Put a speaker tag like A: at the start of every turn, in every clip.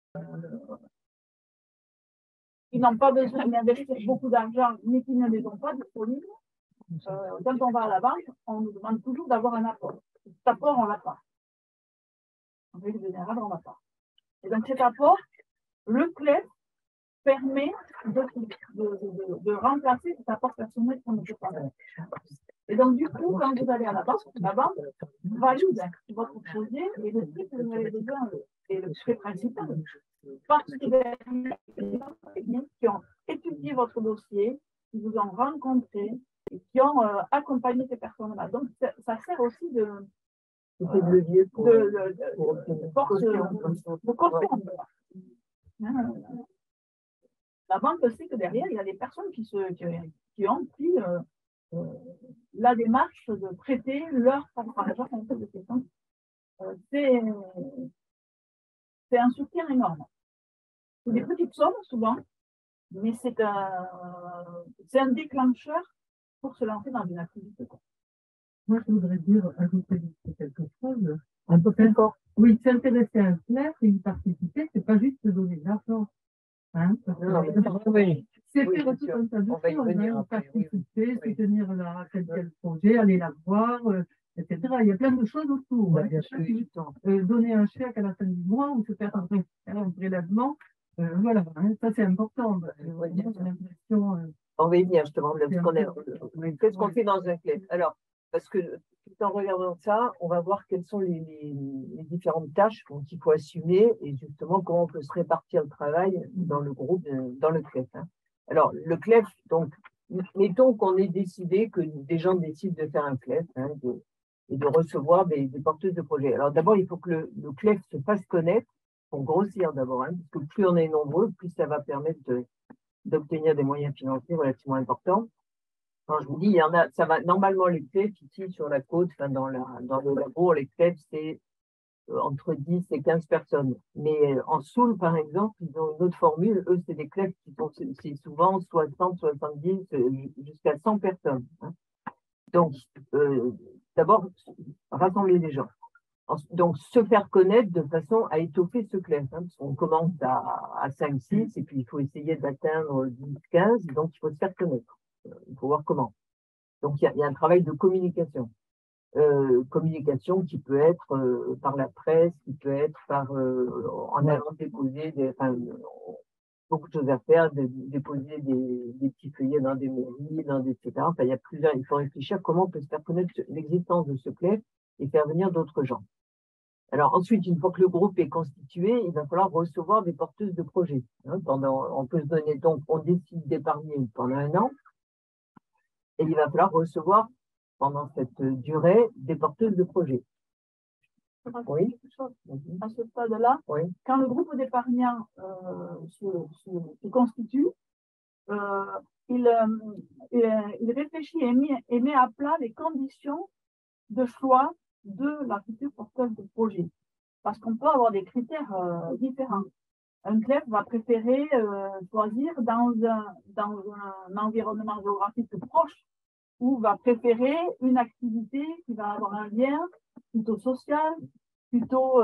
A: qui n'ont pas besoin d'investir beaucoup d'argent, mais qui ne les ont pas disponibles. Quand on va à la banque, on nous demande toujours d'avoir un apport. Cet apport, on ne l'a pas. En règle générale, on ne l'a pas. Et donc, cet apport, le CLEF permet de remplacer cet apport personnel qu'on ne peut pas faire. Et donc, du coup, quand vous allez à la banque valide votre projet et le prix que vous avez besoin est le prix principal. Parce que les gens qui ont étudié votre dossier, qui vous ont rencontré et qui ont accompagné ces personnes-là. Donc, ça sert aussi de
B: levier pour
A: confiance. La banque sait que derrière, il y a des personnes qui ont pris la démarche de prêter leur argent en fait de questions. C'est un soutien énorme. C'est des petites sommes souvent, mais c'est un déclencheur pour se lancer dans une activité.
B: Moi, je voudrais ajouter quelque chose. Un peu plus fort. Oui, s'intéresser à un CLEF et y participer, c'est pas juste se donner de l'argent. Hein, c'est faire tout un tas de choses, participer, soutenir quel projet, aller la voir, etc. Il y a plein de choses autour. Donner un chèque à la fin du mois ou se faire un prélèvement, voilà, hein, ça c'est important.
C: On va y venir justement. Qu'est-ce qu'on fait dans un CLEF? Alors, parce que tout en regardant ça, on va voir quelles sont les différentes tâches qu'il faut assumer et justement comment on peut se répartir le travail dans le groupe, dans le CLEF. Hein. Alors, le CLEF, donc, mettons qu'on ait décidé, que des gens décident de faire un CLEF et de recevoir des porteuses de projets. Alors, d'abord, il faut que le CLEF se fasse connaître, pour grossir d'abord, hein, parce que plus on est nombreux, plus ça va permettre d'obtenir des moyens financiers relativement importants. Quand je vous dis, il y en a, ça va, normalement, les CLEF ici sur la côte, enfin, dans le labour, les CLEF, c'est entre 10 et 15 personnes. Mais en Soule, par exemple, ils ont une autre formule. Eux, c'est des CLEF qui sont souvent 60, 70, jusqu'à 100 personnes. Hein. Donc, d'abord, rassembler les gens. Donc, se faire connaître de façon à étoffer ce CLEF. Hein, parce qu'on commence à 5, 6, et puis il faut essayer d'atteindre 10, 15. Donc, il faut se faire connaître. Il faut voir comment. Donc, il y a un travail de communication. Communication qui peut être par la presse, qui peut être en allant déposer beaucoup de choses à faire, déposer des petits feuillets dans des mairies, etc. Enfin, il faut réfléchir comment on peut se faire connaître l'existence de ce CLEF et faire venir d'autres gens. Alors ensuite, une fois que le groupe est constitué, il va falloir recevoir des porteuses de projets. Hein, on peut se donner, donc on décide d'épargner pendant 1 an, et il va falloir recevoir pendant cette durée des porteuses de projets.
A: Oui. À ce stade-là, oui. Quand le groupe d'épargnants se constitue, il réfléchit et met à plat les conditions de choix de la future porteuse de projet. Parce qu'on peut avoir des critères différents. Un CLEF va préférer choisir dans un environnement géographique plus ou va préférer une activité qui va avoir un lien plutôt social, plutôt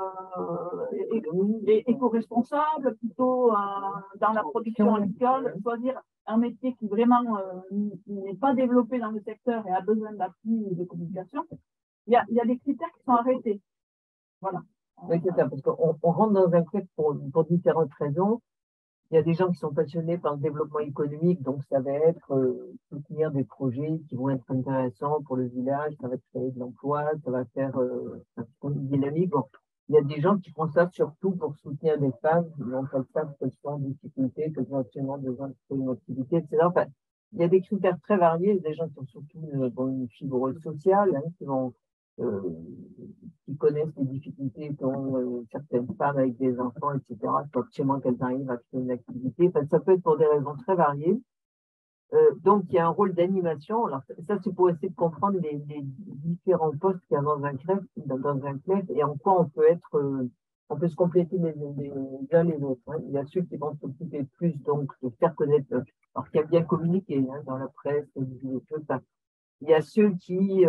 A: éco-responsable, plutôt dans la production agricole, choisir un métier qui vraiment n'est pas développé dans le secteur et a besoin d'appui et de communication. Il y a des critères qui sont arrêtés. Voilà.
C: Oui, c'est ça, parce qu'on rentre dans un CLEF pour différentes raisons. Il y a des gens qui sont passionnés par le développement économique, donc ça va être soutenir des projets qui vont être intéressants pour le village, ça va créer de l'emploi, ça va faire une dynamique. Bon, il y a des gens qui font ça surtout pour soutenir des femmes qui n'ont pas de femmes qui sont en difficulté, qui ont absolument besoin de faire une activité, etc. Enfin, il y a des critères très variés, des gens qui ont surtout une fibre sociale, hein, qui connaissent les difficultés qu'ont certaines femmes avec des enfants, etc. Il faut absolument qu'elles arrivent à faire une activité. Enfin, ça peut être pour des raisons très variées. Donc, il y a un rôle d'animation. Alors, ça, c'est pour essayer de comprendre les différents postes qu'il y a dans un CLEF, et en quoi on peut on peut se compléter les uns les autres. Hein. Il y a ceux qui vont s'occuper plus, donc, de faire connaître, alors qui a bien communiqué, hein, dans la presse, des choses, ça. Il y a ceux qui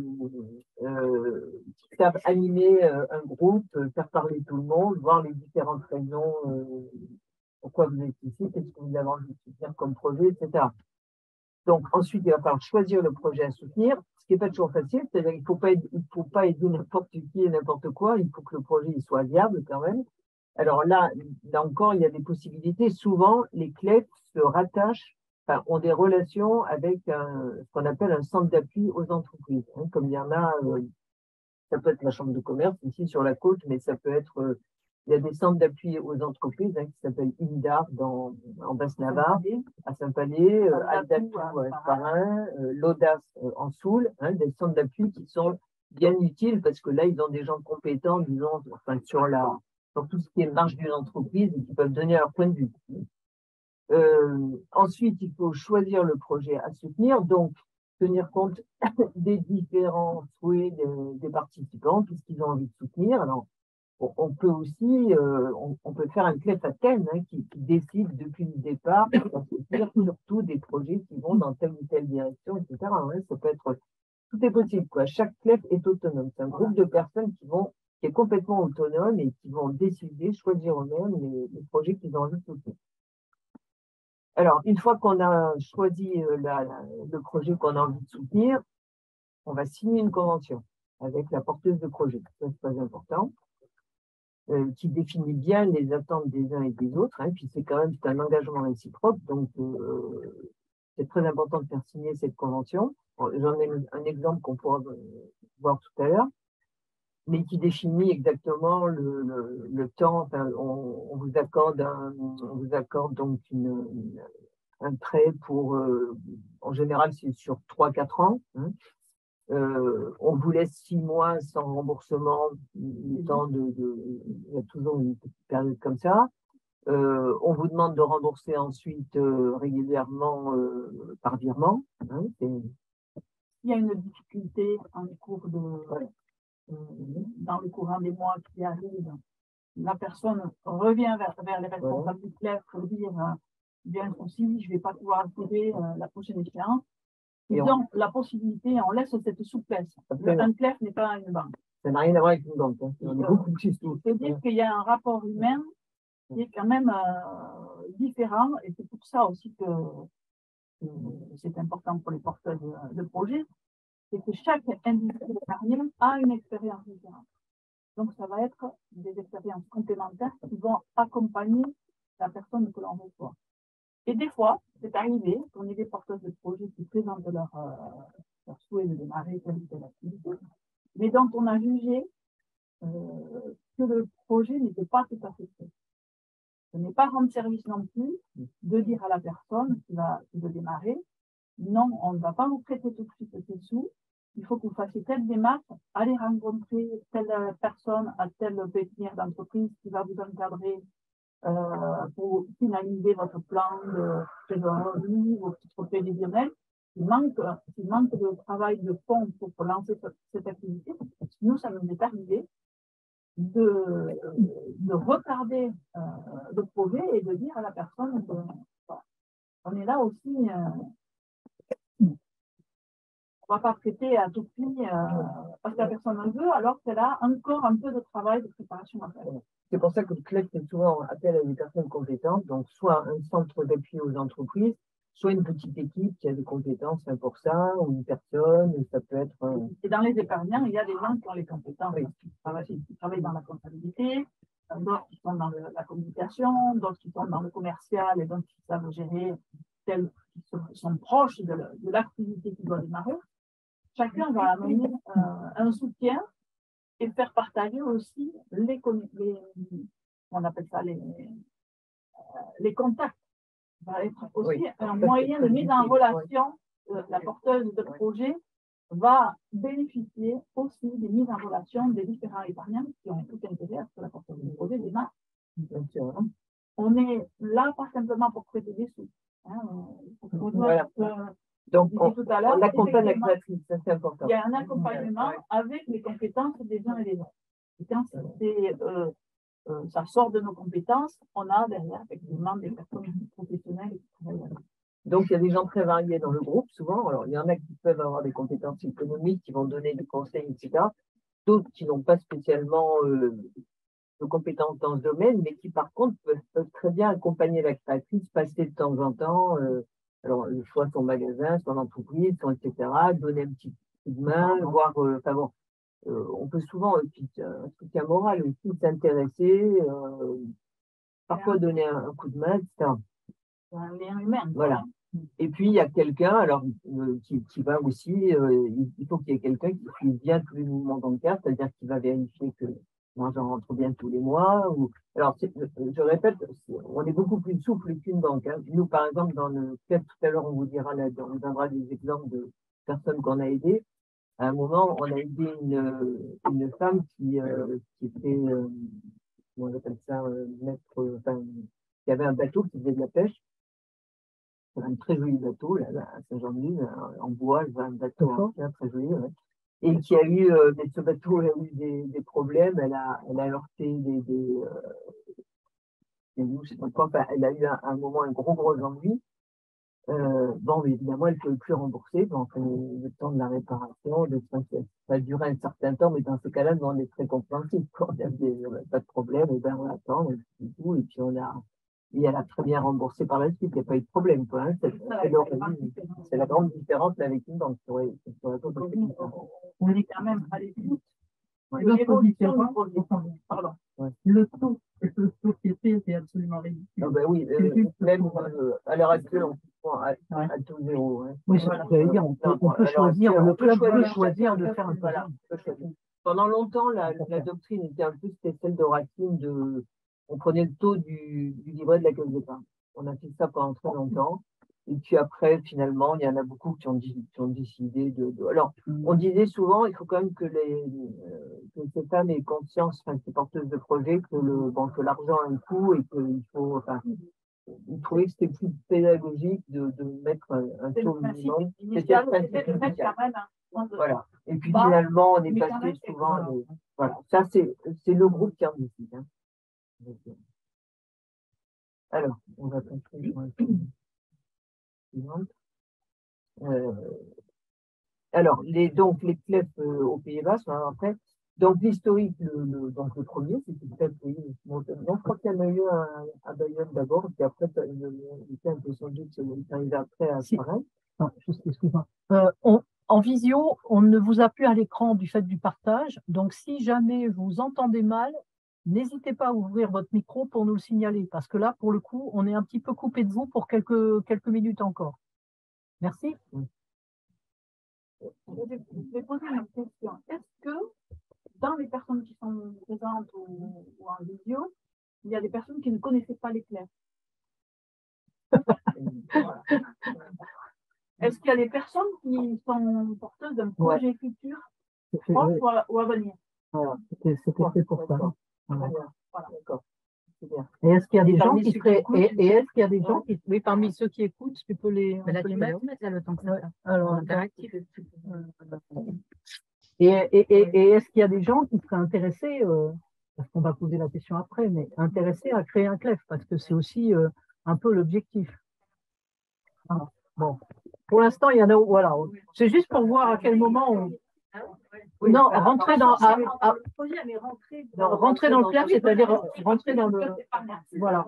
C: savent animer un groupe, faire parler tout le monde, voir les différentes raisons, pourquoi vous êtes ici, qu'est-ce que vous avez envie de soutenir comme projet, etc. Donc, ensuite, il va falloir choisir le projet à soutenir, ce qui n'est pas toujours facile, c'est-à-dire qu'il ne faut pas aider n'importe qui et n'importe quoi, il faut que le projet il soit viable quand même. Alors là encore, il y a des possibilités. Souvent, les CLEF se rattachent, enfin, ont des relations avec ce qu'on appelle un centre d'appui aux entreprises. Hein, comme il y en a, ça peut être la chambre de commerce ici sur la côte, mais ça peut être, il y a des centres d'appui aux entreprises hein, qui s'appellent INDAR en Basse-Navarre, à Saint-Palais, Aldatou à Esparin, l'Audace en Soule, hein, des centres d'appui qui sont bien utiles parce que là, ils ont des gens compétents, disons, enfin, sur tout ce qui est marge d'une entreprise et qui peuvent donner leur point de vue. Ensuite, il faut choisir le projet à soutenir, donc tenir compte des différents souhaits des participants, tout ce qu'ils ont envie de soutenir. Alors, on peut aussi, on peut faire un CLEF à thème hein, qui décide depuis le départ de soutenir surtout des projets qui vont dans telle ou telle direction, etc. Hein, ça peut être, tout est possible, quoi. Chaque CLEF est autonome. C'est un groupe de personnes qui est complètement autonome et qui vont décider, choisir eux-mêmes les projets qu'ils ont envie de soutenir. Alors, une fois qu'on a choisi le projet qu'on a envie de soutenir, on va signer une convention avec la porteuse de projet. Ça, c'est très important, qui définit bien les attentes des uns et des autres. Hein, puis, c'est un engagement réciproque, donc c'est très important de faire signer cette convention. J'en ai un exemple qu'on pourra voir tout à l'heure, mais qui définit exactement le temps. Enfin, on vous accorde donc un prêt pour, en général, c'est sur 3-4 ans. Hein. On vous laisse 6 mois sans remboursement, il y a toujours une petite période comme ça. On vous demande de rembourser ensuite régulièrement par virement. Hein,
A: il y a une difficulté en cours dans le courant des mois qui arrivent. La personne revient vers les responsables du CLEF pour dire bien aussi, je ne vais pas pouvoir trouver la prochaine échéance. Ils ont la possibilité, on laisse cette souplesse. Un CLEF n'est pas une banque.
C: Ça n'a rien à voir avec une banque. Hein.
A: C'est-à-dire qu'il y a un rapport humain qui est quand même différent, et c'est pour ça aussi que c'est important pour les porteurs de projets, c'est que chaque individu épargnant a une expérience différente. Donc, ça va être des expériences complémentaires qui vont accompagner la personne que l'on reçoit. Et des fois, c'est arrivé qu'on ait des porteurs de projets qui présentent leur souhait de démarrer telle ou telle activité, mais dont on a jugé que le projet n'était pas tout à fait prêt. Ce n'est pas rendre service non plus de dire à la personne qui veut démarrer, non, on ne va pas vous prêter tout de suite ces sous, il faut que vous fassiez telle démarche, allez rencontrer telle personne à telle pépinière d'entreprise qui va vous encadrer pour finaliser votre plan de trésorerie, vos petits prévisionnels. Il manque de travail de fond pour lancer cette activité. Nous, ça nous est arrivé de retarder le projet et de dire à la personne que, voilà, on est là aussi, on ne va pas prêter à tout prix parce que la personne en veut, alors qu'elle a encore un peu de travail de préparation à faire.
C: C'est pour ça que le CLEF fait souvent appel à des personnes compétentes, donc soit un centre d'appui aux entreprises, soit une petite équipe qui a des compétences pour ça, ou une personne, ça peut être...
A: Et dans les épargnants, il y a des gens qui ont les compétences, qui travaillent dans la comptabilité, d'autres qui sont dans la communication, d'autres qui sont dans le commercial et d'autres qui savent gérer, qui sont proches de l'activité qui doit démarrer. Chacun va amener un soutien et faire partager aussi on appelle ça les contacts. Ça va être aussi un moyen de mise en relation. La porteuse de projet va bénéficier aussi des mises en relation des différents épargnants qui ont tout intérêt à ce que la porteuse de projet démarre. On est là pas simplement pour prêter des sous. Hein,
C: voilà. Donc, on accompagne la créatrice, ça c'est important.
A: Il y a un accompagnement avec les compétences des uns et des autres. Et quand ça sort de nos compétences, on a derrière effectivement des personnes professionnelles qui travaillent avec.
C: Donc, il y a des gens très variés dans le groupe, souvent. Alors, il y en a qui peuvent avoir des compétences économiques, qui vont donner des conseils, etc. D'autres qui n'ont pas spécialement de compétences dans ce domaine, mais qui, par contre, peuvent très bien accompagner la créatrice, passer de temps en temps, alors, soit son magasin, son entreprise, etc., donner un petit coup de main, voir, enfin bon, on peut souvent, un soutien moral aussi, s'intéresser, parfois donner un coup de main, etc.
A: Un lien humain.
C: Voilà. Et puis, il y a quelqu'un, alors, qui va aussi, il faut qu'il y ait quelqu'un qui suive bien tous les mouvements bancaires, c'est-à-dire qui va vérifier que l'argent rentre bien tous les mois. Alors, je répète, on est beaucoup plus souple qu'une banque. Hein. Nous, par exemple, peut-être tout à l'heure, on vous dira, on vous donnera des exemples de personnes qu'on a aidées. À un moment, on a aidé une femme qui était, comment on appelle ça, qui avait un bateau qui faisait de la pêche. Un très joli bateau, là, à Saint-Jean-de-Luz, en bois, un bateau ancien, très joli, ouais. Et qui a eu, mais ce bateau a eu des problèmes, elle a heurté je sais pas quoi, enfin, elle a eu un moment, un gros ennui. Bon, mais évidemment, elle ne peut plus rembourser, donc le temps de la réparation, ça a duré un certain temps, mais dans ce cas-là, nous, on est très compréhensifs. On n'a pas de problème, et ben on attend, et puis et elle a très bien remboursé par la suite, il n'y a pas eu de problème. Quoi, hein. C'est la grande différence avec une banque.
A: On est quand même à l'écoute.
B: L'autre différence,
A: Pardon.
B: le taux de société est absolument ridicule.
C: Ah ben oui, même à l'heure actuelle, on à taux zéro. Hein.
B: Oui, c'est ce que j'allais dire. On peut choisir, le club peut choisir de faire un peu.
C: Pendant longtemps, la doctrine était un peu celle de Racine, on prenait le taux du livret de la caisse d'épargne. On a fait ça pendant très longtemps. Et puis après, finalement, il y en a beaucoup qui ont décidé Alors, on disait souvent, il faut quand même que ces femmes aient conscience, enfin, ces porteuses de projet, que l'argent a un coût et qu'il faut, enfin, ils trouvaient que c'était plus pédagogique de mettre un taux minimum. C'était le principe. Voilà. Et puis finalement, on est passé souvent. Voilà. Ça, c'est le groupe qui en décide. Hein. Alors, on va continuer sur la suivante. Alors, les clefs aux Pays-Bas sont après. Donc, l'historique, donc le premier, c'était le clef, oui. Je crois qu'il y en a eu à Bayonne d'abord, puis après, il était un peu sans doute, il est arrivé après à Paris.
D: Excuse-moi. En visio, on ne vous a plus à l'écran du fait du partage. Donc, si jamais vous entendez mal, n'hésitez pas à ouvrir votre micro pour nous le signaler. Parce que là, pour le coup, on est un petit peu coupé de vous pour quelques minutes encore. Merci.
A: Je vais poser une question. Est-ce que dans les personnes qui sont présentes ou en visio, il y a des personnes qui ne connaissaient pas les clés? Voilà. Est-ce qu'il y a des personnes qui sont porteuses d'un projet futur ou à venir?
D: Voilà, c'était fait pour ça.
A: Voilà. D'accord.
D: Et est-ce qu'il y a des gens qui seraient est-ce qu'il y a des gens qui, oui, parmi ceux qui écoutent, tu peux les mettre là le temps que ça. Alors interactif. Et est-ce qu'il y a des gens qui seraient intéressés, parce qu'on va poser la question après, mais intéressés à créer un clef, parce que c'est aussi un peu l'objectif. Bon, pour l'instant, il y en a, voilà. C'est juste pour voir à quel moment on. Oui, non, rentrer dans le clef, c'est-à-dire rentrer dans le. Voilà.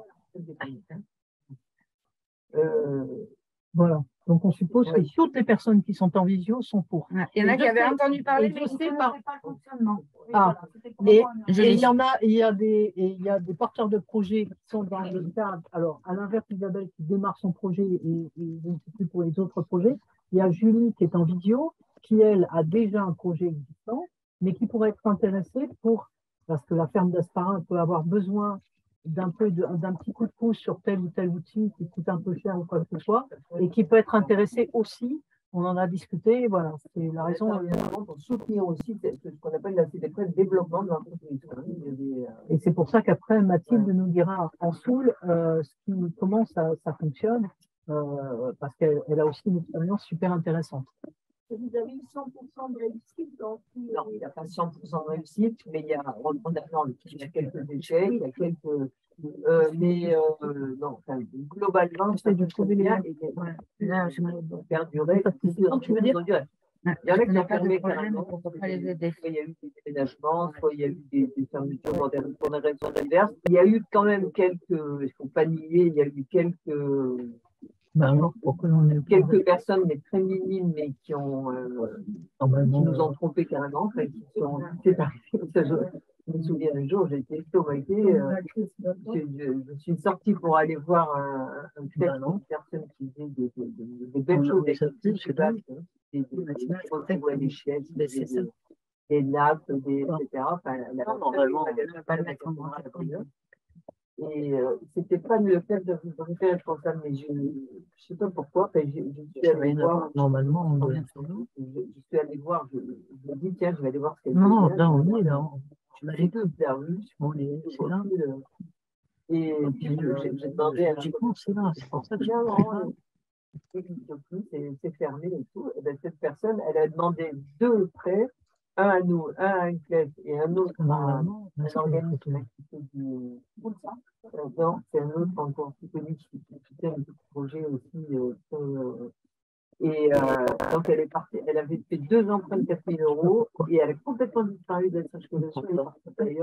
D: Voilà. Donc, on suppose que toutes les personnes qui sont en visio sont pour.
E: Il y en a qui avaient entendu parler, mais
D: je sais pas
E: le fonctionnement.
D: Et il y a des porteurs de projets qui sont dans le cadre. Alors, à l'inverse, Isabelle qui démarre son projet et je ne sais plus pour les autres projets. Il y a Julie qui est en visio, qui, elle, a déjà un projet existant, mais qui pourrait être intéressée parce que la ferme d'Asparin peut avoir besoin d'un petit coup de pouce sur tel ou tel outil qui coûte un peu cher ou quoi que ce soit, et qui peut être intéressée aussi. On en a discuté, voilà, c'est la raison.
C: Pour soutenir aussi ce qu'on appelle la développement de l'entreprise.
D: Et c'est pour ça qu'après, Mathilde nous dira en soul comment ça fonctionne, parce qu'elle a aussi une expérience super intéressante.
A: Vous avez eu 100% de réussite. Donc,
C: non, il n'y a pas 100% de réussite, mais il y a, il y a quelques échecs, il y a quelques. Non, enfin, globalement, ça du trouver bien et perdurer. Tu veux dire? Il y en a qui ont fermé carrément. Il y a eu des déménagements, soit il y a eu des fermetures pour des raisons diverses. Il y a eu quand même quelques, il ne faut pas nier, il y a eu quelques personnes, mais très minimes, mais qui nous ont trompés carrément, enfin, c'est arrivé. Je me souviens un jour, j'ai été estomaquée. Je suis sortie pour aller voir une personne qui faisait des belles choses. Des chaises, des nappes, etc. Enfin, normalement, elle ne pas le mettre en place. Et c'était pas le fait de vous faire responsable, mais je ne sais pas pourquoi. Je suis allée voir. Normalement, je suis allée voir. Je me dis, tiens, je vais aller voir ce qu'elle fait. Non, là, on est là. J'ai tout la rue. C'est là. Et puis, j'ai demandé à la c'est là. C'est pour ça que c'est fermé et tout. Et bien, cette personne, elle a demandé 2 prêts, un à nous, un à une classe et un autre à un organisme qui fait du. Non, c'est un autre encore plus connu qui fait un projet aussi. Donc, elle est partie, elle avait fait 2 emprunts de 4 000 € et elle a complètement disparu de la circulation. Elle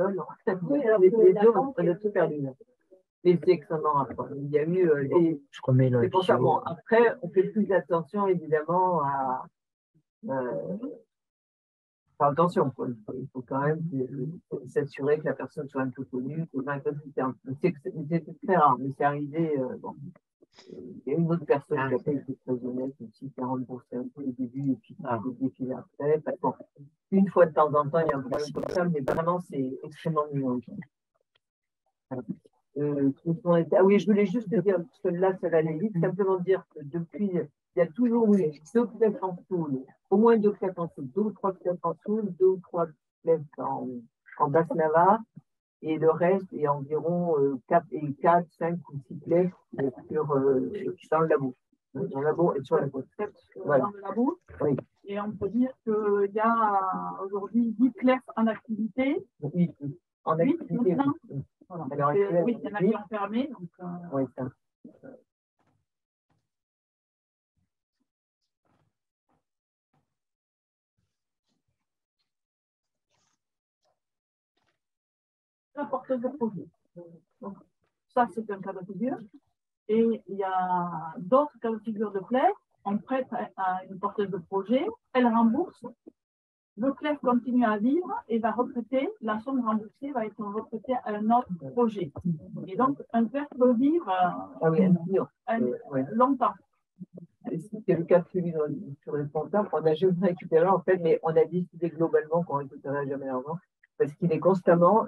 C: a tout perdu. Et c'est extrêmement rapport. Il y a eu. C'est pour ça, bon, après, on fait plus attention, évidemment, à. Faire attention, quoi. Il faut quand même s'assurer que la personne soit un peu connue. C'est très rare, mais c'est arrivé. Bon. Il y a une autre personne qui a été très honnête aussi, qui a remboursé un peu au début et puis qui a défilé après. Bon, une fois de temps en temps, il y a un problème comme ça, mais vraiment, c'est extrêmement mignon. Oui, je voulais juste te dire, parce que là, ça va aller vite, simplement dire que depuis, il y a toujours eu 2 clefs en Soule, au moins 2 clefs en Soule, 2 ou 3 clefs en Soule, 2 ou 3 clefs en Basse-Navarre, et le reste est environ 4, 5 ou 6 clefs dans le labo. Dans le labo et sur la côte.
A: Voilà. Dans le labo.
C: Oui.
A: Et on peut dire qu'il y a aujourd'hui 10 clefs en activité.
C: Oui, en activité.
A: Maintenant. Voilà. Oui, il y en a qui ont fermé. Donc,
C: oui, ça.
A: La porteuse de projet. Donc, ça, c'est un cas de figure. Et il y a d'autres cas de figure de clés. On prête à une porteuse de projet, elle rembourse. Le CLEF continue à vivre et va reprêter, la somme remboursée va être reprêtée à un autre projet. Et donc, un CLEF peut vivre longtemps.
C: C'est le cas de celui sur les comptables. On n'a jamais récupéré, en fait, mais on a décidé globalement qu'on ne récupérerait jamais l'argent parce qu'il est constamment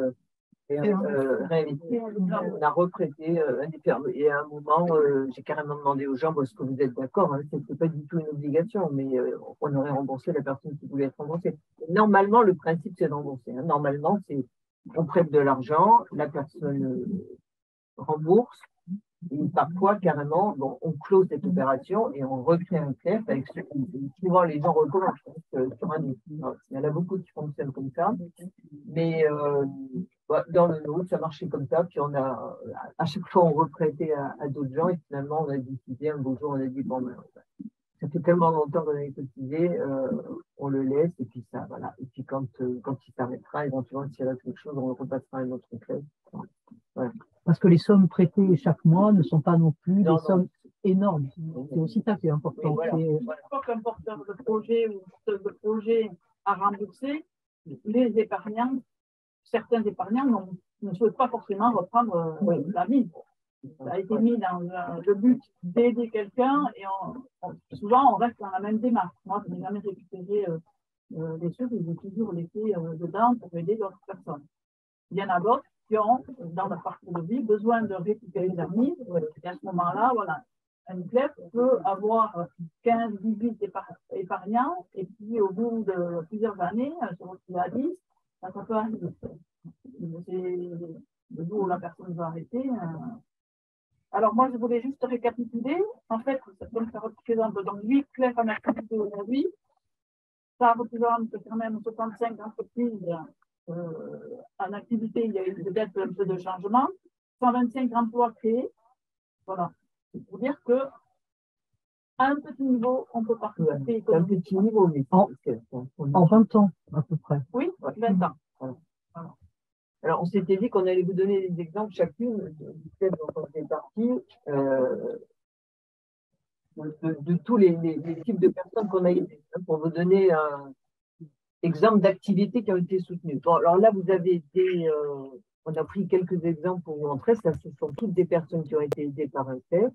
C: réinvesti. On a reprêté et à un moment, j'ai carrément demandé aux gens, est-ce que vous êtes d'accord, ce n'était pas du tout une obligation, mais on aurait remboursé la personne qui voulait être remboursée. Normalement, le principe, c'est de rembourser. Normalement, c'est on prête de l'argent, la personne rembourse, et parfois, carrément, on close cette opération et on recrée un CLEF avec souvent les gens recommencent sur un autre. Il y en a beaucoup qui fonctionnent comme ça, mais dans le nôtre, ça marchait comme ça, puis on a, à chaque fois, on reprêtait à d'autres gens et finalement, on a décidé, un beau jour, on a dit, bon, ça fait tellement longtemps qu'on avait cotisé, on le laisse et puis ça, voilà. Et puis quand il s'arrêtera, éventuellement, s'il reste quelque chose, on repassera un autre CLEF. Voilà.
D: Parce que les sommes prêtées chaque mois ne sont pas non plus des sommes énormes. C'est aussi ça qui est important.
A: Voilà. Une fois qu'un porteur de projet ou une porteuse de projet a remboursé, les épargnants, certains épargnants ne souhaitent pas forcément reprendre la mise. Ça a été mis dans le but d'aider quelqu'un et souvent on reste dans la même démarche. Moi, je n'ai jamais récupéré les sous, j'ai toujours laissé dedans pour aider d'autres personnes. Il y en a d'autres qui ont, dans leur parcours de vie, besoin de récupérer la mise. Et à ce moment-là, voilà, un CLEF peut avoir 15, 18 épargnants, et puis au bout de plusieurs années, se retrouver à 10, ça peut arriver. Le jour où la personne va arrêter, Alors, moi, je voulais juste récapituler. En fait, donc, ça représente donc 8 clercs en activité aujourd'hui. Ça représente quand même 65 entreprises en activité. Il y a eu peut-être un peu de changement. 125 emplois créés. Voilà. Pour dire que à un petit niveau, on peut participer.
C: Un petit niveau, mais
D: en 20 ans, à peu près.
A: Oui, 20 ans.
C: Voilà. Alors, on s'était dit qu'on allait vous donner des exemples chacune du fait dont on fait partie, de tous les types de personnes qu'on a aidées, hein, pour vous donner un exemple d'activités qui ont été soutenues. Bon, alors là, vous avez on a pris quelques exemples pour vous montrer. Ça, ce sont toutes des personnes qui ont été aidées par un CEF.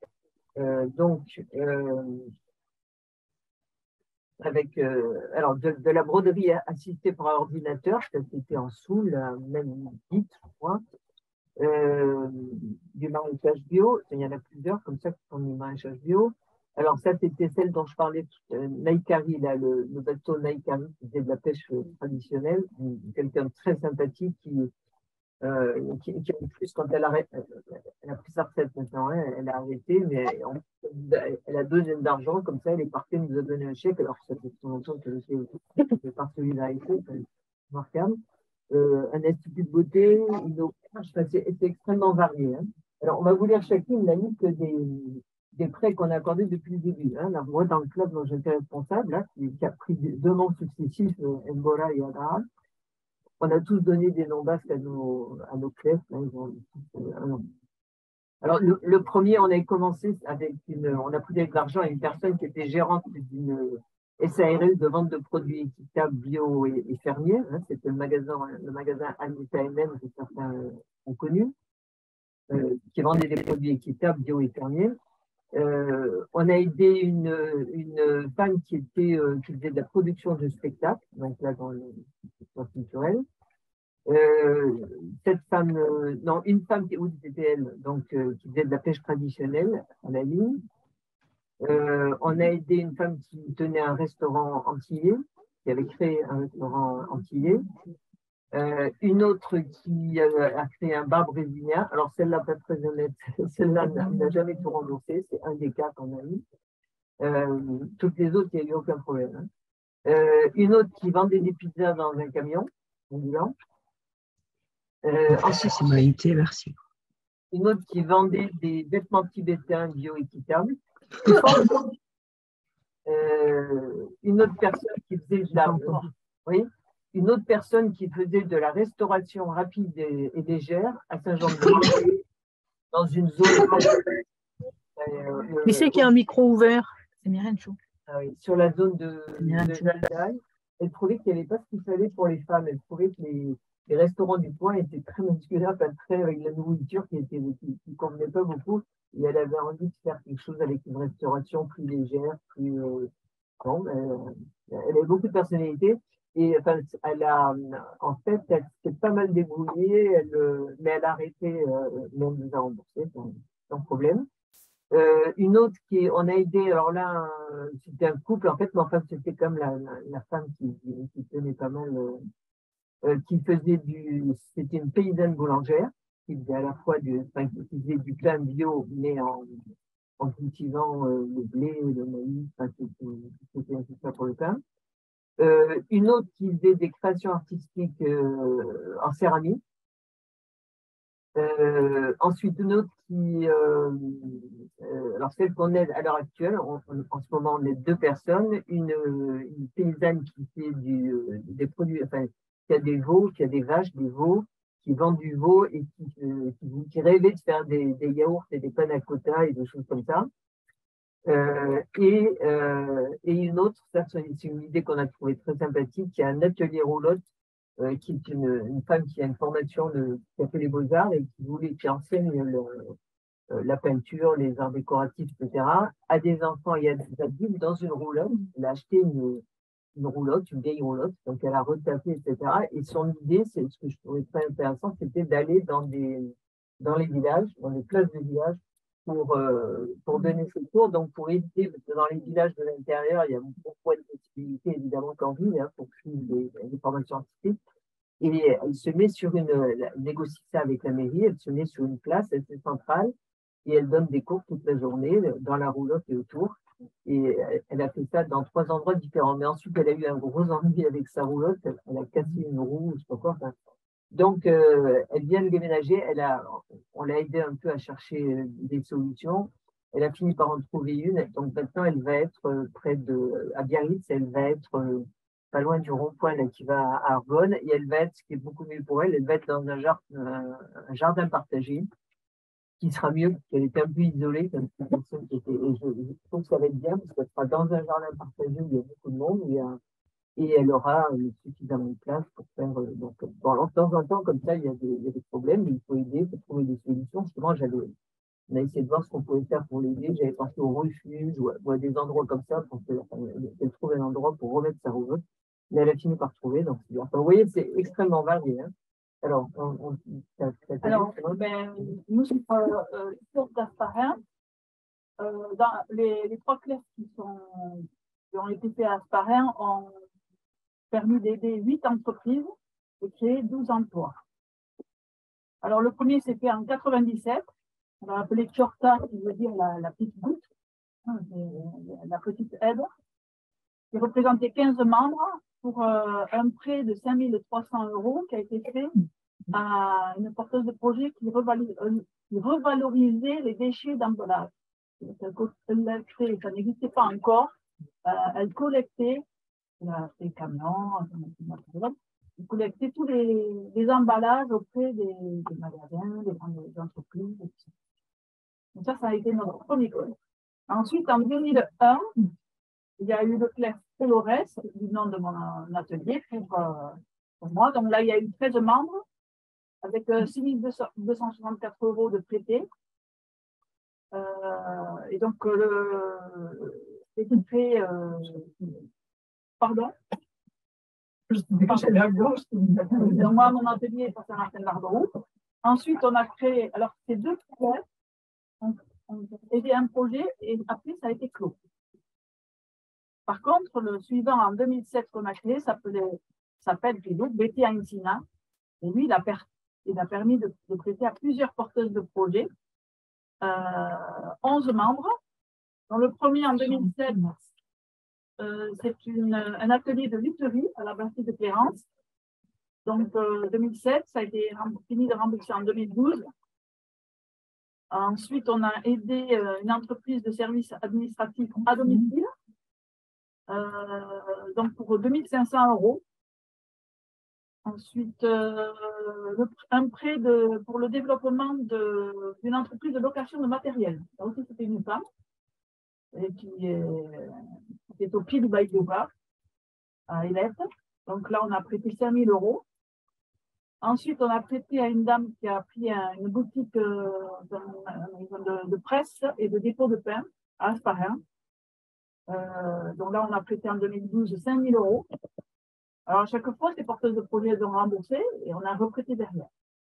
C: Avec alors de la broderie assistée par ordinateur, ça c'était en Soule, même dite, je crois. Du maraîchage bio, il y en a plusieurs comme ça qui font du maraîchage bio. Alors ça c'était celle dont je parlais, Naikari, là, le bateau Naikari qui faisait de la pêche traditionnelle, quelqu'un de très sympathique qui en plus, quand elle a pris sa retraite maintenant, hein, elle a arrêté, mais elle a besoin d'argent, comme ça, elle est partie, elle nous a donné un chèque, alors ça fait longtemps que je fais par solidarité, c'est remarquable. Un institut de beauté, une auberge, c'est extrêmement varié. Hein. Alors, on va vous lire chacune la liste des prêts qu'on a accordés depuis le début. Hein. Là, moi, dans le club dont j'étais responsable, là, qui a pris 2 noms successifs, Mbora et Adra, on a tous donné des noms basques à nos clés. Alors, le premier, on a commencé avec on a pris de l'argent à une personne qui était gérante d'une SARL de vente de produits équitables, bio et fermiers. Hein, c'était le magasin Anita MM que certains ont connu, qui vendait des produits équitables, bio et fermiers. On a aidé une femme qui faisait de la production de spectacles, donc là dans le secteur culturel. Cette femme, non, une femme qui c'était elle, donc qui faisait de la pêche traditionnelle à la ligne. On a aidé une femme qui tenait un restaurant antillais, qui avait créé un restaurant antillais. Une autre qui a créé un bar brésilien. Alors celle-là, pas très honnête, celle-là n'a jamais tout remboursé, c'est un des cas qu'on a eu. Toutes les autres, il n'y a eu aucun problème. Hein. Une autre qui vendait des pizzas dans un camion, ambulant.
F: Merci, c'est Maïté, merci.
C: Une autre qui vendait des vêtements tibétains bio-équitables. Une autre personne qui faisait une autre personne qui faisait de la restauration rapide et légère à Saint-Jean-de-Luz, dans une zone.
D: Qui c'est qui a un micro ouvert? C'est Myriam Chou.
C: Ah oui, sur la zone de Jaldaï. Elle trouvait qu'il n'y avait pas ce qu'il fallait pour les femmes. Elle trouvait que les restaurants du coin étaient très musculaires, avec la nourriture qui ne convenait pas beaucoup. Et elle avait envie de faire quelque chose avec une restauration plus légère, plus. Elle avait beaucoup de personnalité. Et enfin, en fait, elle s'est pas mal débrouillée, mais elle a arrêté, mais elle nous a remboursé sans problème. Une autre on a aidé, alors là, c'était un couple, en fait, mais enfin, c'était comme la femme qui tenait pas mal, qui faisait c'était une paysanne boulangère, qui faisait à la fois qui faisait du pain bio, mais en cultivant le blé, le maïs, c'était un peu ça pour le pain. Une autre qui faisait des créations artistiques en céramique. Ensuite, une autre alors celle qu'on aide à l'heure actuelle, en ce moment, on est 2 personnes. Une paysanne qui fait des produits, enfin, qui a des veaux, qui a des vaches, des veaux, qui vend du veau et qui rêvait de faire des yaourts et des panna cotta et des choses comme ça. Et une autre, ça c'est une idée qu'on a trouvée très sympathique, qui a un atelier roulotte, qui est une femme qui a une formation qui a fait les beaux-arts et qui enseigne la peinture, les arts décoratifs, etc., à des enfants et à des adultes dans une roulotte. Elle a acheté une roulotte, une vieille roulotte, donc elle a retapé, etc. Et son idée, c'est ce que je trouvais très intéressant, c'était d'aller dans les villages, dans les places de villages, pour donner ce cours, donc pour éviter, parce que dans les villages de l'intérieur, il y a beaucoup moins de possibilités, évidemment, qu'en ville, hein, pour suivre des formations artistiques. Et elle se met elle négocie ça avec la mairie, elle se met sur une place assez centrale, et elle donne des cours toute la journée dans la roulotte et autour. Et elle a fait ça dans 3 endroits différents. Mais ensuite, elle a eu un gros ennui avec sa roulotte. Elle a cassé une roue, je sais pas quoi. Enfin. Donc, elle vient de déménager. On l'a aidé un peu à chercher des solutions. Elle a fini par en trouver une. Donc, maintenant, elle va être à Biarritz. Elle va être pas loin du rond-point là, qui va à Argonne. Et elle va être, ce qui est beaucoup mieux pour elle, elle va être dans un jardin partagé qui sera mieux, parce qu'elle était un peu isolée, comme une personne qui était. Et je trouve que ça va être bien, parce qu'elle sera dans un jardin partagé où il y a beaucoup de monde, et elle aura suffisamment de place pour faire. Donc, bon, de temps en temps, comme ça, il y a des problèmes, mais il faut aider, il faut trouver des solutions. Justement, on a essayé de voir ce qu'on pouvait faire pour l'aider. J'avais pensé au refuge ou à des endroits comme ça pour qu'elle trouve un endroit pour remettre sa roulotte. Mais elle a fini par trouver, donc c'est bien. Enfin, vous voyez, c'est extrêmement varié. Hein. Alors,
A: nous, sur d'Asparin, dans les 3 classes qui ont été faites à Asparin ont permis d'aider 8 entreprises et créer 12 emplois. Alors, le premier s'est fait en 97. On l'a appelé Tchorta, qui veut dire la petite goutte, la petite aide, qui représentait 15 membres pour un prêt de 5 300 € qui a été fait à une porteuse de projet qui revalorisait les déchets d'emballage. Ça n'existait pas encore. Elle collectait les camions, elle collectait tous les emballages auprès des magasins, des grandes entreprises. Donc ça a été notre premier code. Ensuite, en 2001, il y a eu le CLEF Colores, du nom de mon atelier, pour moi. Donc là, il y a eu 13 membres, avec 6 264 € de prêtés. Et donc, c'était fait. Pardon? Donc, moi, mon atelier est à Saint-Martin-d'Arbourou. Ensuite, on a créé. Alors, ces 2 projets ont aidé un projet et après, ça a été clos. Par contre, le suivant en 2007 qu'on a créé s'appelle BT Insina. Et lui, il a permis de prêter à plusieurs porteuses de projets, 11 membres. Dans le premier, en 2007, c'est un atelier de lutherie à la brasserie de Clérance. Donc, 2007, ça a été fini de rembourser en 2012. Ensuite, on a aidé une entreprise de services administratifs à domicile, donc pour 2 500 €. Ensuite, un prêt pour le développement d'une entreprise de location de matériel. Là aussi, c'était une femme qui est au pied du Bail de Bar, à Elette. Donc là, on a prêté 5 000 €. Ensuite, on a prêté à une dame qui a pris une boutique de presse et de dépôt de pain à Asparin. Donc là, on a prêté en 2012 5 000 €. Alors, à chaque fois, ces porteuses de projets ont remboursé et on a reprêté derrière.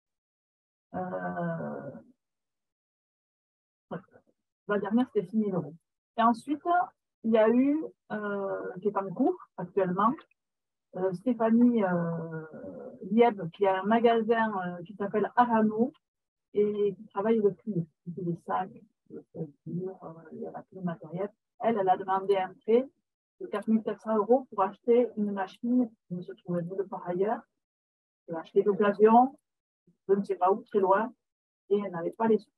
A: La dernière, c'était 6 000 €. Et ensuite, il y a eu, qui est en cours actuellement, Stéphanie Lieb, qui a un magasin qui s'appelle Arano et qui travaille le cuir. Qui fait des sacs, il y a tout le matériel. Elle a demandé un prêt de 4 700 € pour acheter une machine qui ne se trouvait nulle part ailleurs. Elle a acheté d'occasion, je ne sais pas où, très loin, et elle n'avait pas les sous.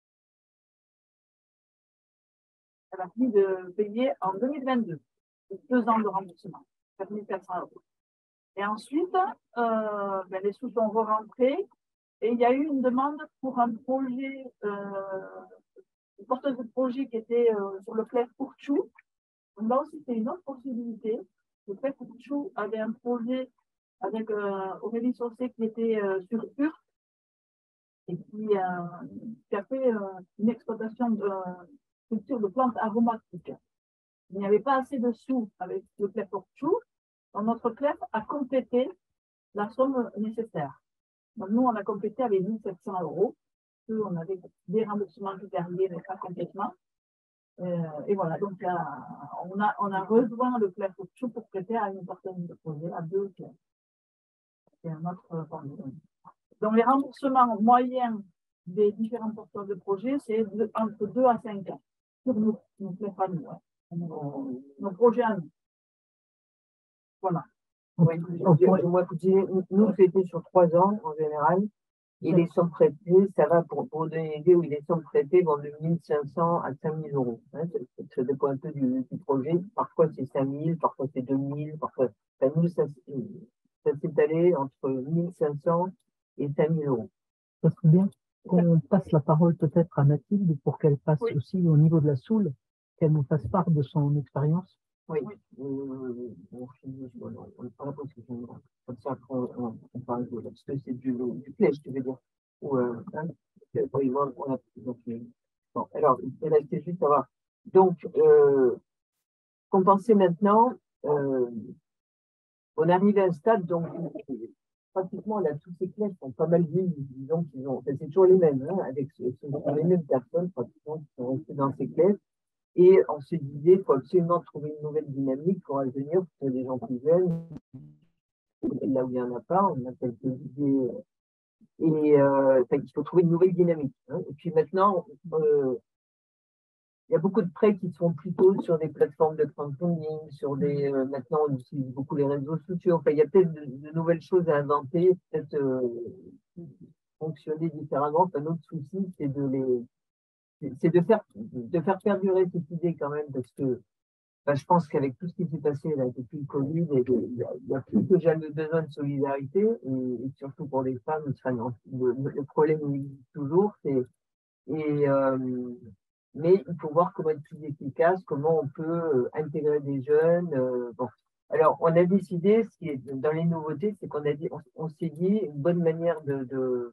A: Elle a fini de payer en 2022, 2 ans de remboursement, 4 400 €. Et ensuite, les sous sont rentrés et il y a eu une demande pour un projet, une porteuse de projet qui était sur le fleuve Pourchou. Donc là aussi, c'est une autre possibilité. Le fleuve Pourchou avait un projet avec Aurélie Saucé qui était sur Urt et qui a fait une exploitation de culture de plantes aromatiques. Il n'y avait pas assez de sous avec le fleuve Pourchou. Donc, notre CLEF a complété la somme nécessaire. Donc, nous, on a complété avec 1 700 €. On avait des remboursements qui arrivaient, mais pas complètement. Et voilà, donc on a rejoint le CLEF pour prêter à une porteuse de projet, à 2 CLEF. C'est un autre formule. Donc, les remboursements moyens des différents porteurs de projets, c'est entre 2 à 5 ans sur nos familles, nos projets à nous. Voilà.
C: Oui, moi, nous, c'était sur 3 ans en général. Et les sommes prêtées, ça va pour donner une idée où les sommes prêtées vont de 1 500 à 5 000 euros. Hein, ça dépend un peu du projet. Parfois, c'est 5 000, parfois, c'est 2 000. Parfois, nous, ça s'est allé entre 1 500 et 5 000 euros.
D: Ça serait bien qu'on passe la parole peut-être à Mathilde pour qu'elle passe aussi au niveau de la Soule, qu'elle nous fasse part de son expérience.
C: Oui. On parle pas de comme ça, après, on parle de parce que c'est du flèche, tu veux dire. Ou, bon, alors, il reste juste à voir. Donc, compenser maintenant, on arrive à un stade, donc, pratiquement, là, tous ces clés sont pas mal vus, disons qu'ils ont, c'est toujours les mêmes, hein, avec les mêmes personnes, pratiquement, qui sont restées dans ces clés. Et on se disait qu'il faut absolument trouver une nouvelle dynamique pour venir, pour des gens plus jeunes. Et là où il n'y en a pas, on a quelques idées. Et il faut trouver une nouvelle dynamique. Hein. Et puis maintenant, il y a beaucoup de prêts qui se font plutôt sur des plateformes de crowdfunding, sur des. Maintenant, on utilise beaucoup les réseaux sociaux. Enfin, il y a peut-être de nouvelles choses à inventer, peut-être fonctionner différemment. Enfin, notre souci, c'est de faire perdurer cette idée quand même, parce que je pense qu'avec tout ce qui s'est passé là, depuis le Covid, il y a plus que jamais besoin de solidarité, et surtout pour les femmes, le problème existe toujours. Mais il faut voir comment être plus efficace, comment on peut intégrer des jeunes. Bon. Alors, on a décidé, ce qui est dans les nouveautés, c'est on s'est dit une bonne manière de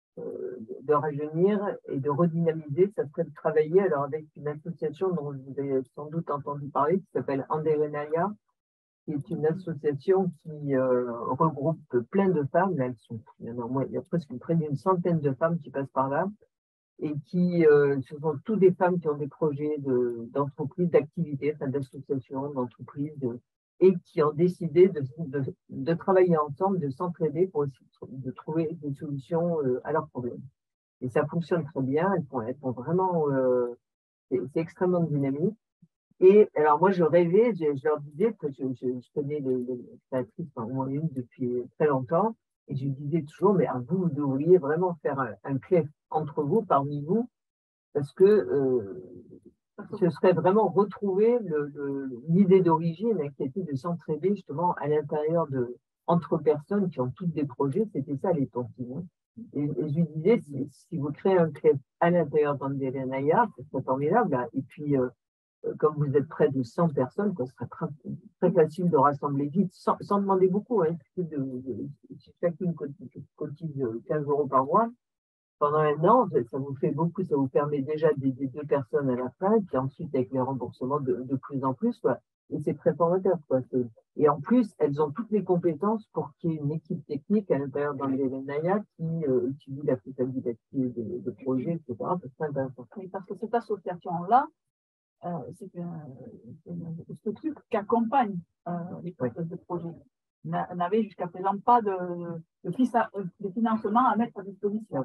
C: rajeunir et de redynamiser, ça serait de travailler alors avec une association dont vous avez sans doute entendu parler, qui s'appelle Anderenaya, qui est une association qui regroupe plein de femmes. Là, il y a presque près d'une centaine de femmes qui passent par là, et ce sont toutes des femmes qui ont des projets d'entreprise, d'activité, d'association, d'entreprise, et qui ont décidé de travailler ensemble, de s'entraider pour de trouver des solutions à leurs problèmes. Et ça fonctionne très bien, elles font vraiment, c'est extrêmement dynamique. Et alors moi, je rêvais, je leur disais que je connais les créatrices, au moins une depuis très longtemps, et je disais toujours, mais vous devriez vraiment faire un clé entre vous, parmi vous, parce que ce serait vraiment retrouver l'idée d'origine, qui était de s'entraider justement à l'intérieur entre personnes qui ont toutes des projets. C'était ça les tontines. Et je lui disais, si vous créez un club à l'intérieur d'Anderenaya, ce serait formidable. Là. Et puis, comme vous êtes près de 100 personnes, ça serait très, très facile de rassembler vite, sans demander beaucoup. Hein. Si chacune cotise 15 € par mois, pendant 1 an, ça vous fait beaucoup, ça vous permet déjà d'aider 2 personnes à la fin, puis ensuite avec les remboursements de plus en plus, quoi. Et c'est très formateur, quoi. Et en plus, elles ont toutes les compétences pour qu'il y ait une équipe technique à l'intérieur d'Anderenaya qui utilise la faisabilité de projets, etc. C'est intéressant.
A: Oui, parce que cette association-là, c'est une structure qui accompagne les porteurs de projets. N'avait jusqu'à présent pas de financement à mettre à disposition.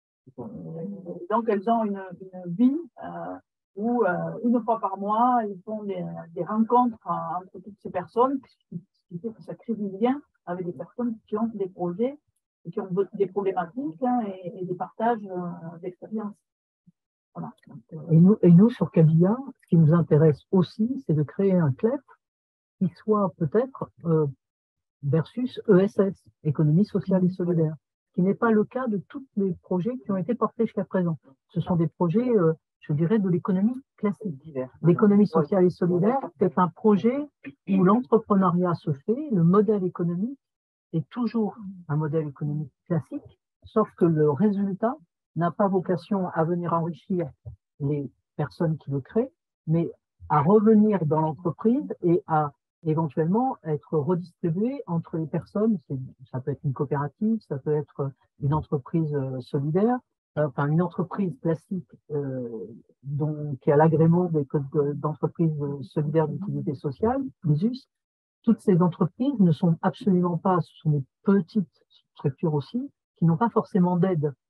A: Donc, elles ont une vie où, une fois par mois, ils font des rencontres entre toutes ces personnes, ce qui fait que ça crée du lien avec des personnes qui ont des projets, et qui ont des problématiques et des partages d'expériences. Voilà.
D: Et nous, sur Kabila, ce qui nous intéresse aussi, c'est de créer un CLEP qui soit peut-être versus ESS, économie sociale et solidaire, ce qui n'est pas le cas de tous les projets qui ont été portés jusqu'à présent. Ce sont des projets, je dirais, de l'économie classique. L'économie sociale et solidaire, c'est un projet où l'entrepreneuriat se fait, le modèle économique est toujours un modèle économique classique, sauf que le résultat n'a pas vocation à venir enrichir les personnes qui le créent, mais à revenir dans l'entreprise et à éventuellement être redistribué entre les personnes. Ça peut être une coopérative, ça peut être une entreprise solidaire, enfin une entreprise classique qui a l'agrément des codes d'entreprise solidaire d'utilité sociale, les US. Toutes ces entreprises ne sont absolument pas, ce sont des petites structures aussi, qui n'ont pas forcément d'aide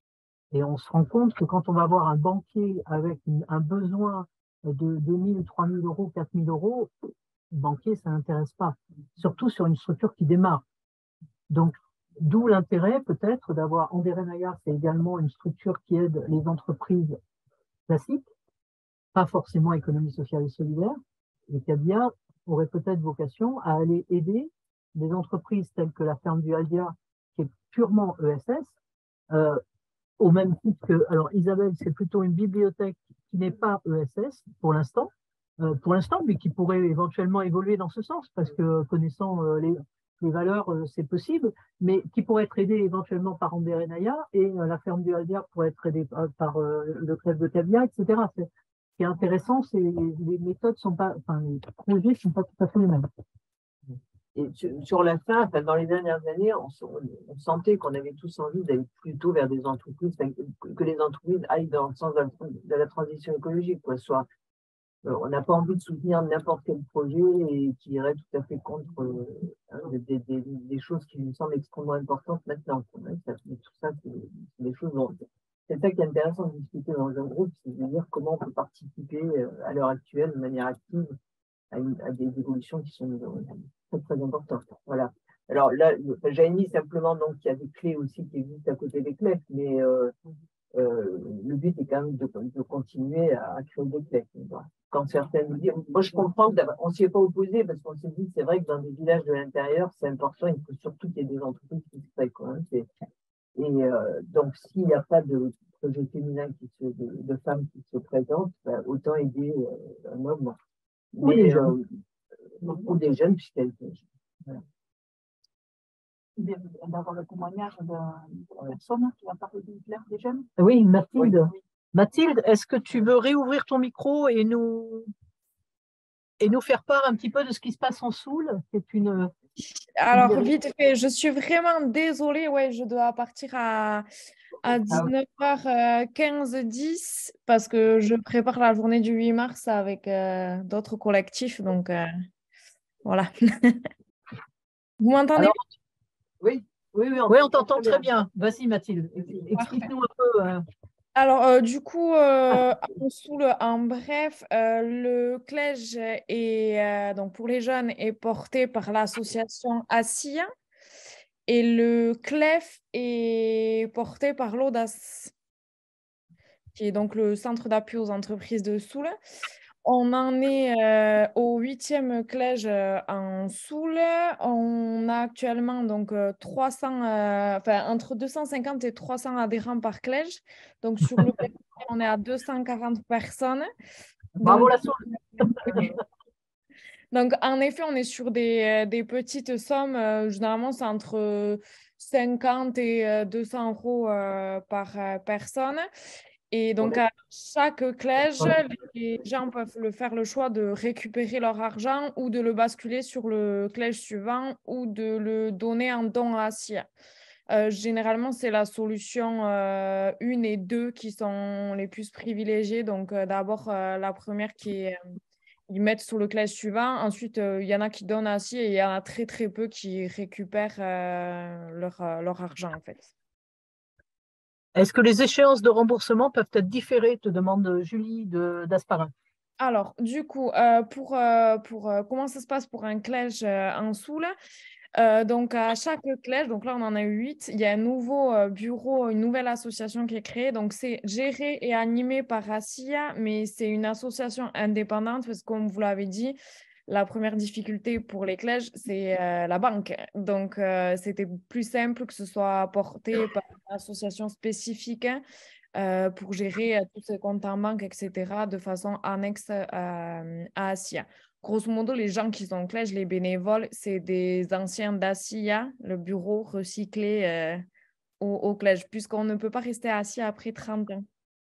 D: Et on se rend compte que quand on va voir un banquier avec un besoin de 2 000, 3 000 euros, 4 000 euros, le banquier, ça n'intéresse pas. Surtout sur une structure qui démarre. Donc, d'où l'intérêt peut-être d'avoir Anderenaya, c'est également une structure qui aide les entreprises classiques, pas forcément économie sociale et solidaire. Et Cabia aurait peut-être vocation à aller aider des entreprises telles que la ferme du Aldia, qui est purement ESS, au même titre que, alors Isabelle, c'est plutôt une bibliothèque qui n'est pas ESS pour l'instant, mais qui pourrait éventuellement évoluer dans ce sens, parce que connaissant les valeurs, c'est possible, mais qui pourrait être aidée éventuellement par Anderenaya, et la ferme du Aldia pourrait être aidée par le club de Cabia, etc. Ce qui est intéressant, c'est les méthodes sont pas, enfin les projets sont pas tout à fait les mêmes.
C: Et sur la fin, enfin, dans les dernières années, on sentait qu'on avait tous envie d'aller plutôt vers des entreprises, que les entreprises aillent dans le sens de la transition écologique, quoi. Soit, on n'a pas envie de soutenir n'importe quel projet et qui irait tout à fait contre des choses qui nous semblent extrêmement importantes maintenant. Mais tout ça, c'est des choses dont c'est ça qui est intéressant de discuter dans un groupe, c'est de dire comment on peut participer à l'heure actuelle de manière active à des évolutions qui sont très, très importantes. Voilà. Alors là, j'avais mis simplement donc qu'il y a des clés aussi qui existent à côté des clés, mais le but est quand même de continuer à créer des clés. Quand certaines disent, moi je comprends qu'on ne s'y est pas opposé parce qu'on s'est dit, c'est vrai que dans des villages de l'intérieur, c'est important, il faut surtout qu'il y ait des entreprises qui se créent. Et donc, s'il n'y a pas de projet féminin de femmes qui se présentent, ben, autant aider un mouvement.
D: Ou des jeunes.
C: Ou des jeunes, puisqu'elles voilà.
A: D'avoir le témoignage de personne qui va parler du clair des jeunes.
D: Oui, Mathilde.
A: Oui.
D: Mathilde, est-ce que tu veux réouvrir ton micro et nous faire part un petit peu de ce qui se passe en Soule? C'est une...
E: Alors, vite fait, je suis vraiment désolée. Ouais, je dois partir à 19h15, 10 parce que je prépare la journée du 8 mars avec d'autres collectifs. Donc, voilà. Vous m'entendez?
C: Oui,
D: on t'entend très bien. Vas-y, Mathilde, explique-nous un peu.
E: Alors, du coup, en bref, le CLEJ est, donc pour les jeunes est porté par l'association ASSIA et le CLEF est porté par l'Audace, qui est donc le centre d'appui aux entreprises de Soule. On en est au 8e CLEJ en Soule. On a actuellement donc 300, entre 250 et 300 adhérents par CLEJ. Donc sur le PRC, on est à 240 personnes.
D: Bravo la Soule.
E: Donc en effet, on est sur des petites sommes. Généralement, c'est entre 50 et 200 euros par personne. Et donc, à chaque CLEJ, les gens peuvent faire le choix de récupérer leur argent ou de le basculer sur le CLEJ suivant ou de le donner en don à ASSIA. Généralement, c'est la solution 1 et 2 qui sont les plus privilégiées. Donc, d'abord, la première qui est ils mettent sur le CLEJ suivant. Ensuite, il y en a qui donnent à ASSIA et il y en a très, très peu qui récupèrent leur argent, en fait.
D: Est-ce que les échéances de remboursement peuvent être différées, te demande Julie d'Asparin.
E: Alors, du coup, pour comment ça se passe pour un CLEJ en Soule, donc à chaque CLEJ, donc là on en a 8, il y a un nouveau bureau, une nouvelle association qui est créée. Donc c'est géré et animé par ASSIA, mais c'est une association indépendante parce que comme vous l'avez dit, la première difficulté pour les CLEJ, c'est la banque. Donc c'était plus simple que ce soit porté par une association spécifique pour gérer tous ces comptes en banque, etc., de façon annexe à ASSIA. Grosso modo, les gens qui sont CLEJ, les bénévoles, c'est des anciens d'ASSIA, le bureau recyclé au CLEJ, puisqu'on ne peut pas rester à ASSIA après 30 ans.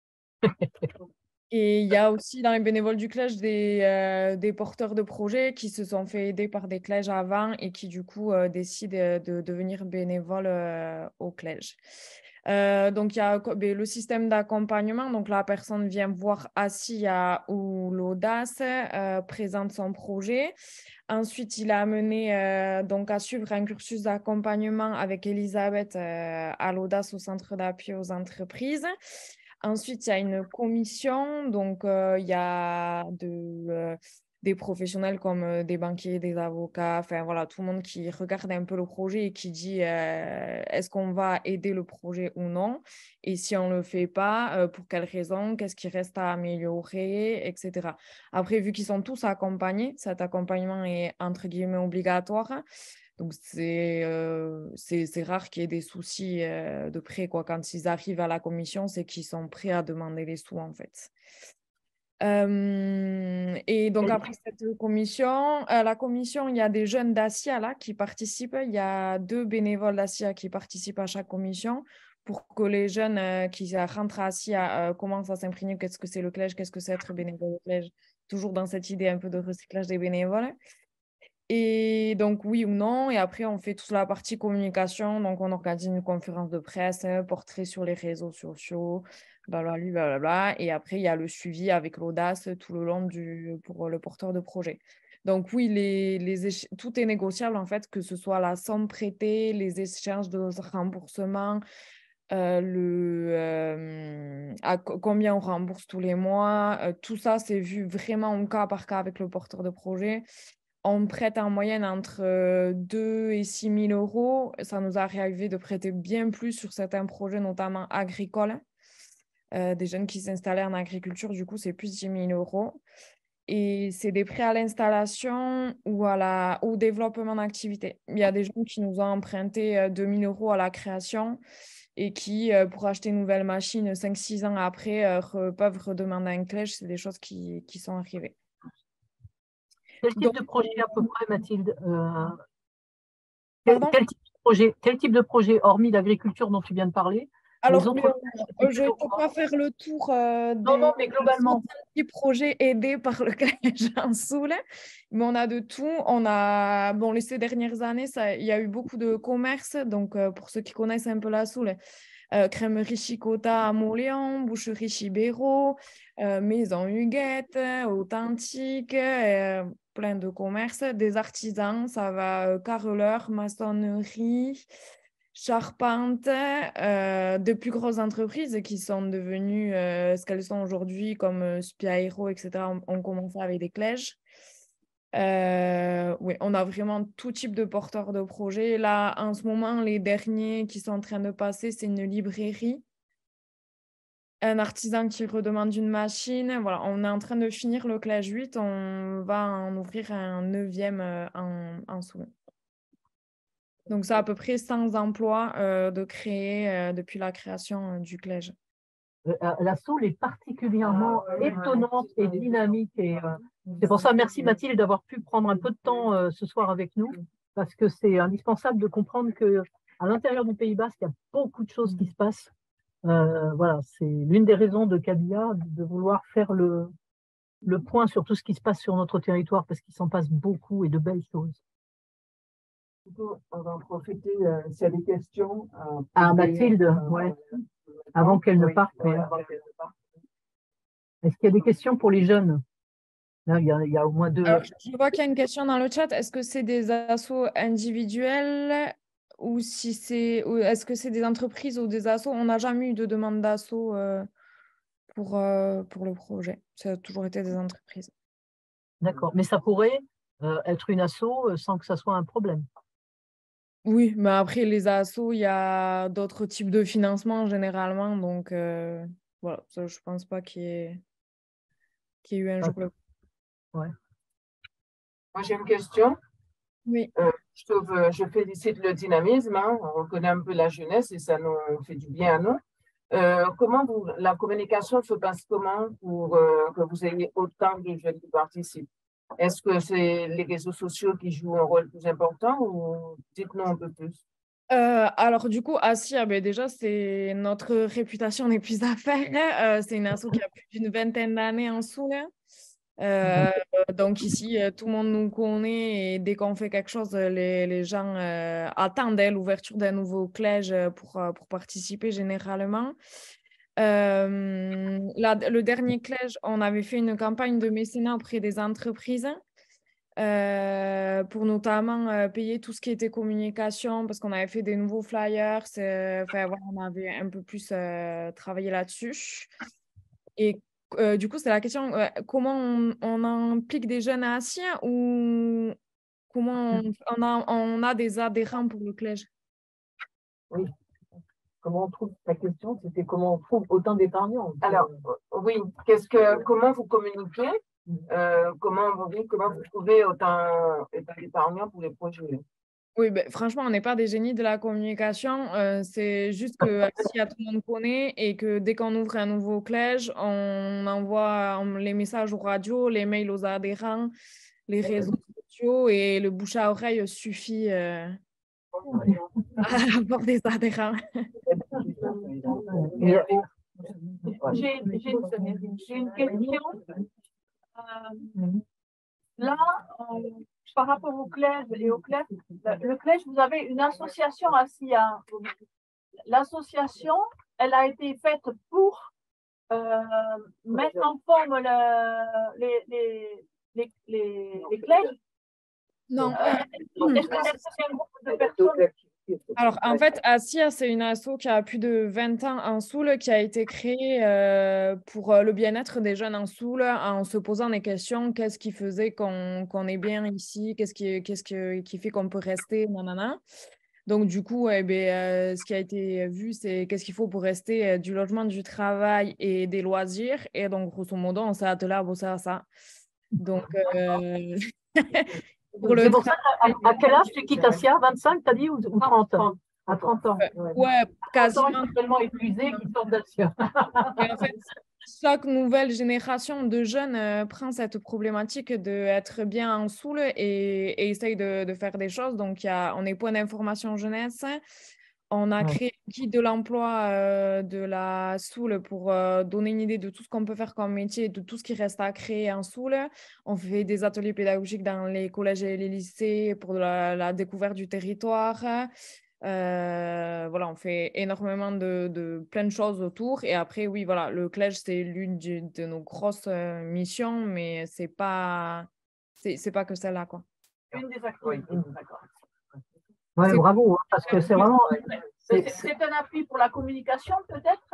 E: Et il y a aussi dans les bénévoles du CLEJ des porteurs de projets qui se sont fait aider par des CLEJ avant et qui du coup décident de devenir bénévoles au CLEJ. Donc, il y a le système d'accompagnement. Donc, la personne vient voir Assia ou l'Audace, présente son projet. Ensuite, il a amené donc à suivre un cursus d'accompagnement avec Elisabeth à l'Audace au centre d'appui aux entreprises. Ensuite, il y a une commission. Donc, il y a des professionnels comme des banquiers, des avocats, enfin voilà, tout le monde qui regarde un peu le projet et qui dit est-ce qu'on va aider le projet ou non, et si on ne le fait pas, pour quelles raisons, qu'est-ce qui reste à améliorer, etc. Après, vu qu'ils sont tous accompagnés, cet accompagnement est entre guillemets obligatoire. Donc, c'est rare qu'il y ait des soucis de prêt, quoi. Quand ils arrivent à la commission, c'est qu'ils sont prêts à demander les sous, en fait. Et donc, après cette commission, la commission, il y a des jeunes d'Assia là, qui participent. Il y a 2 bénévoles d'Assia qui participent à chaque commission pour que les jeunes qui rentrent à Assia commencent à s'imprégner qu'est-ce que c'est le CLEJ, qu'est-ce que c'est être bénévole au CLEJ, toujours dans cette idée un peu de recyclage des bénévoles. Et donc, oui ou non. Et après, on fait toute la partie communication. Donc, on organise une conférence de presse, portrait sur les réseaux sociaux, blablabla, blablabla. Et après, il y a le suivi avec l'Audace tout le long pour le porteur de projet. Donc, oui, tout est négociable, en fait, que ce soit la somme prêtée, les échanges de remboursement, combien on rembourse tous les mois. Tout ça, c'est vu vraiment au cas par cas avec le porteur de projet. On prête en moyenne entre 2 et 6 000 euros. Ça nous a arrivé de prêter bien plus sur certains projets, notamment agricoles. Des jeunes qui s'installaient en agriculture, du coup, c'est plus de 10 000 euros. Et c'est des prêts à l'installation ou au développement d'activité. Il y a des gens qui nous ont emprunté 2 000 euros à la création et qui, pour acheter une nouvelle machine 5-6 ans après, peuvent redemander un CLEJ. C'est des choses qui sont arrivées.
D: Quel type de projet à peu près, Mathilde quel type de projet, hormis l'agriculture dont tu viens de parler?
E: Alors, je ne peux pas faire le tour
D: mais globalement.
E: des projets aidés par le CLEJ en Soule, mais on a de tout. Ces dernières années, il y a eu beaucoup de commerces. Donc, pour ceux qui connaissent un peu la Soule, crèmerie Chicota à Montléon, boucherie Chibéro, maison Huguette, authentique, plein de commerces, des artisans, ça va carreleurs, maçonnerie, charpente, de plus grosses entreprises qui sont devenues ce qu'elles sont aujourd'hui, comme Spiaero, etc. On commence avec des CLEJ. Oui, on a vraiment tout type de porteurs de projets. Là, en ce moment, les derniers qui sont en train de passer, c'est une librairie, un artisan qui redemande une machine. Voilà, on est en train de finir le CLEJ 8. On va en ouvrir un 9e en Soule. Donc, c'est à peu près 100 emplois de créer depuis la création du CLEJ.
D: La Soule est particulièrement étonnante et dynamique. Et c'est pour ça, merci Mathilde d'avoir pu prendre un peu de temps ce soir avec nous, parce que c'est indispensable de comprendre qu'à l'intérieur du Pays Basque, il y a beaucoup de choses qui se passent. Voilà, c'est l'une des raisons de Kabila de vouloir faire le point sur tout ce qui se passe sur notre territoire, parce qu'il s'en passe beaucoup et de belles choses.
C: On va en profiter s'il y a des questions.
D: Mathilde, avant qu'elle ne parte. Est-ce qu'il y a des questions pour les jeunes? Là, il y a au moins 2.
E: Alors, je vois qu'il y a une question dans le chat. Est-ce que c'est des assos individuels ou est-ce que c'est des entreprises ou des assos? On n'a jamais eu de demande d'assos pour le projet. Ça a toujours été des entreprises.
D: D'accord, mais ça pourrait être une asso sans que ça soit un problème.
E: Oui, mais après, les assos, il y a d'autres types de financement généralement. Donc, voilà, ça, je ne pense pas qu'il y ait eu un jour.
C: Ouais. Moi, j'ai une question.
E: Oui.
C: Je félicite le dynamisme. Hein. On reconnaît un peu la jeunesse et ça nous fait du bien à nous. Comment la communication se passe comment pour que vous ayez autant de jeunes qui participent? Est-ce que c'est les réseaux sociaux qui jouent un rôle plus important ou dites-nous un peu plus?
E: Alors du coup, Assia, déjà, c'est notre réputation n'est plus à faire. C'est une asso qui a plus d'une 20aine d'années en Soule. Donc ici, tout le monde nous connaît et dès qu'on fait quelque chose, les gens attendent l'ouverture d'un nouveau collège pour participer généralement. Le dernier collège, on avait fait une campagne de mécénat auprès des entreprises pour notamment payer tout ce qui était communication parce qu'on avait fait des nouveaux flyers. Enfin, voilà, on avait un peu plus travaillé là-dessus. Et du coup, c'est la question, comment on implique des jeunes à Assia ou comment on a des adhérents pour le collège?
C: Oui. Comment on trouve, ta question, c'était comment on trouve autant d'épargnants.
F: Alors, oui, comment vous communiquez, comment vous trouvez autant d'épargnants pour les projets?
E: Oui, ben, franchement, on n'est pas des génies de la communication. C'est juste que Assia, tout le monde connaît et que dès qu'on ouvre un nouveau collège, on envoie les messages aux radios, les mails aux adhérents, les réseaux sociaux et le bouche à oreille suffit à avoir des adhérents.
A: J'ai une question. Là, par rapport au collège et au collège, le collège, vous avez une association ASSIA. L'association, elle a été faite pour mettre en forme les collèges.
E: Non.
A: Est-ce que c'est un groupe de personnes?
E: Alors, en fait, Assia, c'est une asso qui a plus de 20 ans en Soule, qui a été créée pour le bien-être des jeunes en Soule, en se posant des questions. Qu'est-ce qui faisait qu'on est bien ici? Qu'est-ce qui fait qu'on peut rester? Nanana. Donc, du coup, ce qui a été vu, c'est qu'est-ce qu'il faut pour rester du logement, du travail et des loisirs. Et donc, grosso modo, on s'est attelé à bosser à ça. Donc,
D: c'est pour ça à quel âge tu quittes Assia? 25, t'as dit, ou 30? À 30 ans.
E: Ouais, quasiment.
D: Ils sont tellement épuisés qu'ils sortent d'Assia.
E: Et en fait, chaque nouvelle génération de jeunes prend cette problématique d'être bien en Soule et essaye de faire des choses. Donc, on est point d'information jeunesse. On a créé un guide de l'emploi de la Soule pour donner une idée de tout ce qu'on peut faire comme métier, de tout ce qui reste à créer en Soule. On fait des ateliers pédagogiques dans les collèges et les lycées pour la découverte du territoire. Voilà, on fait énormément de plein de choses autour. Et après, oui, voilà, le collège, c'est l'une de nos grosses missions, mais c'est pas que celle-là, quoi.
A: Une des activités, d'accord.
D: Ouais, bravo, parce que c'est vraiment...
A: C'est un appui pour la communication, peut-être.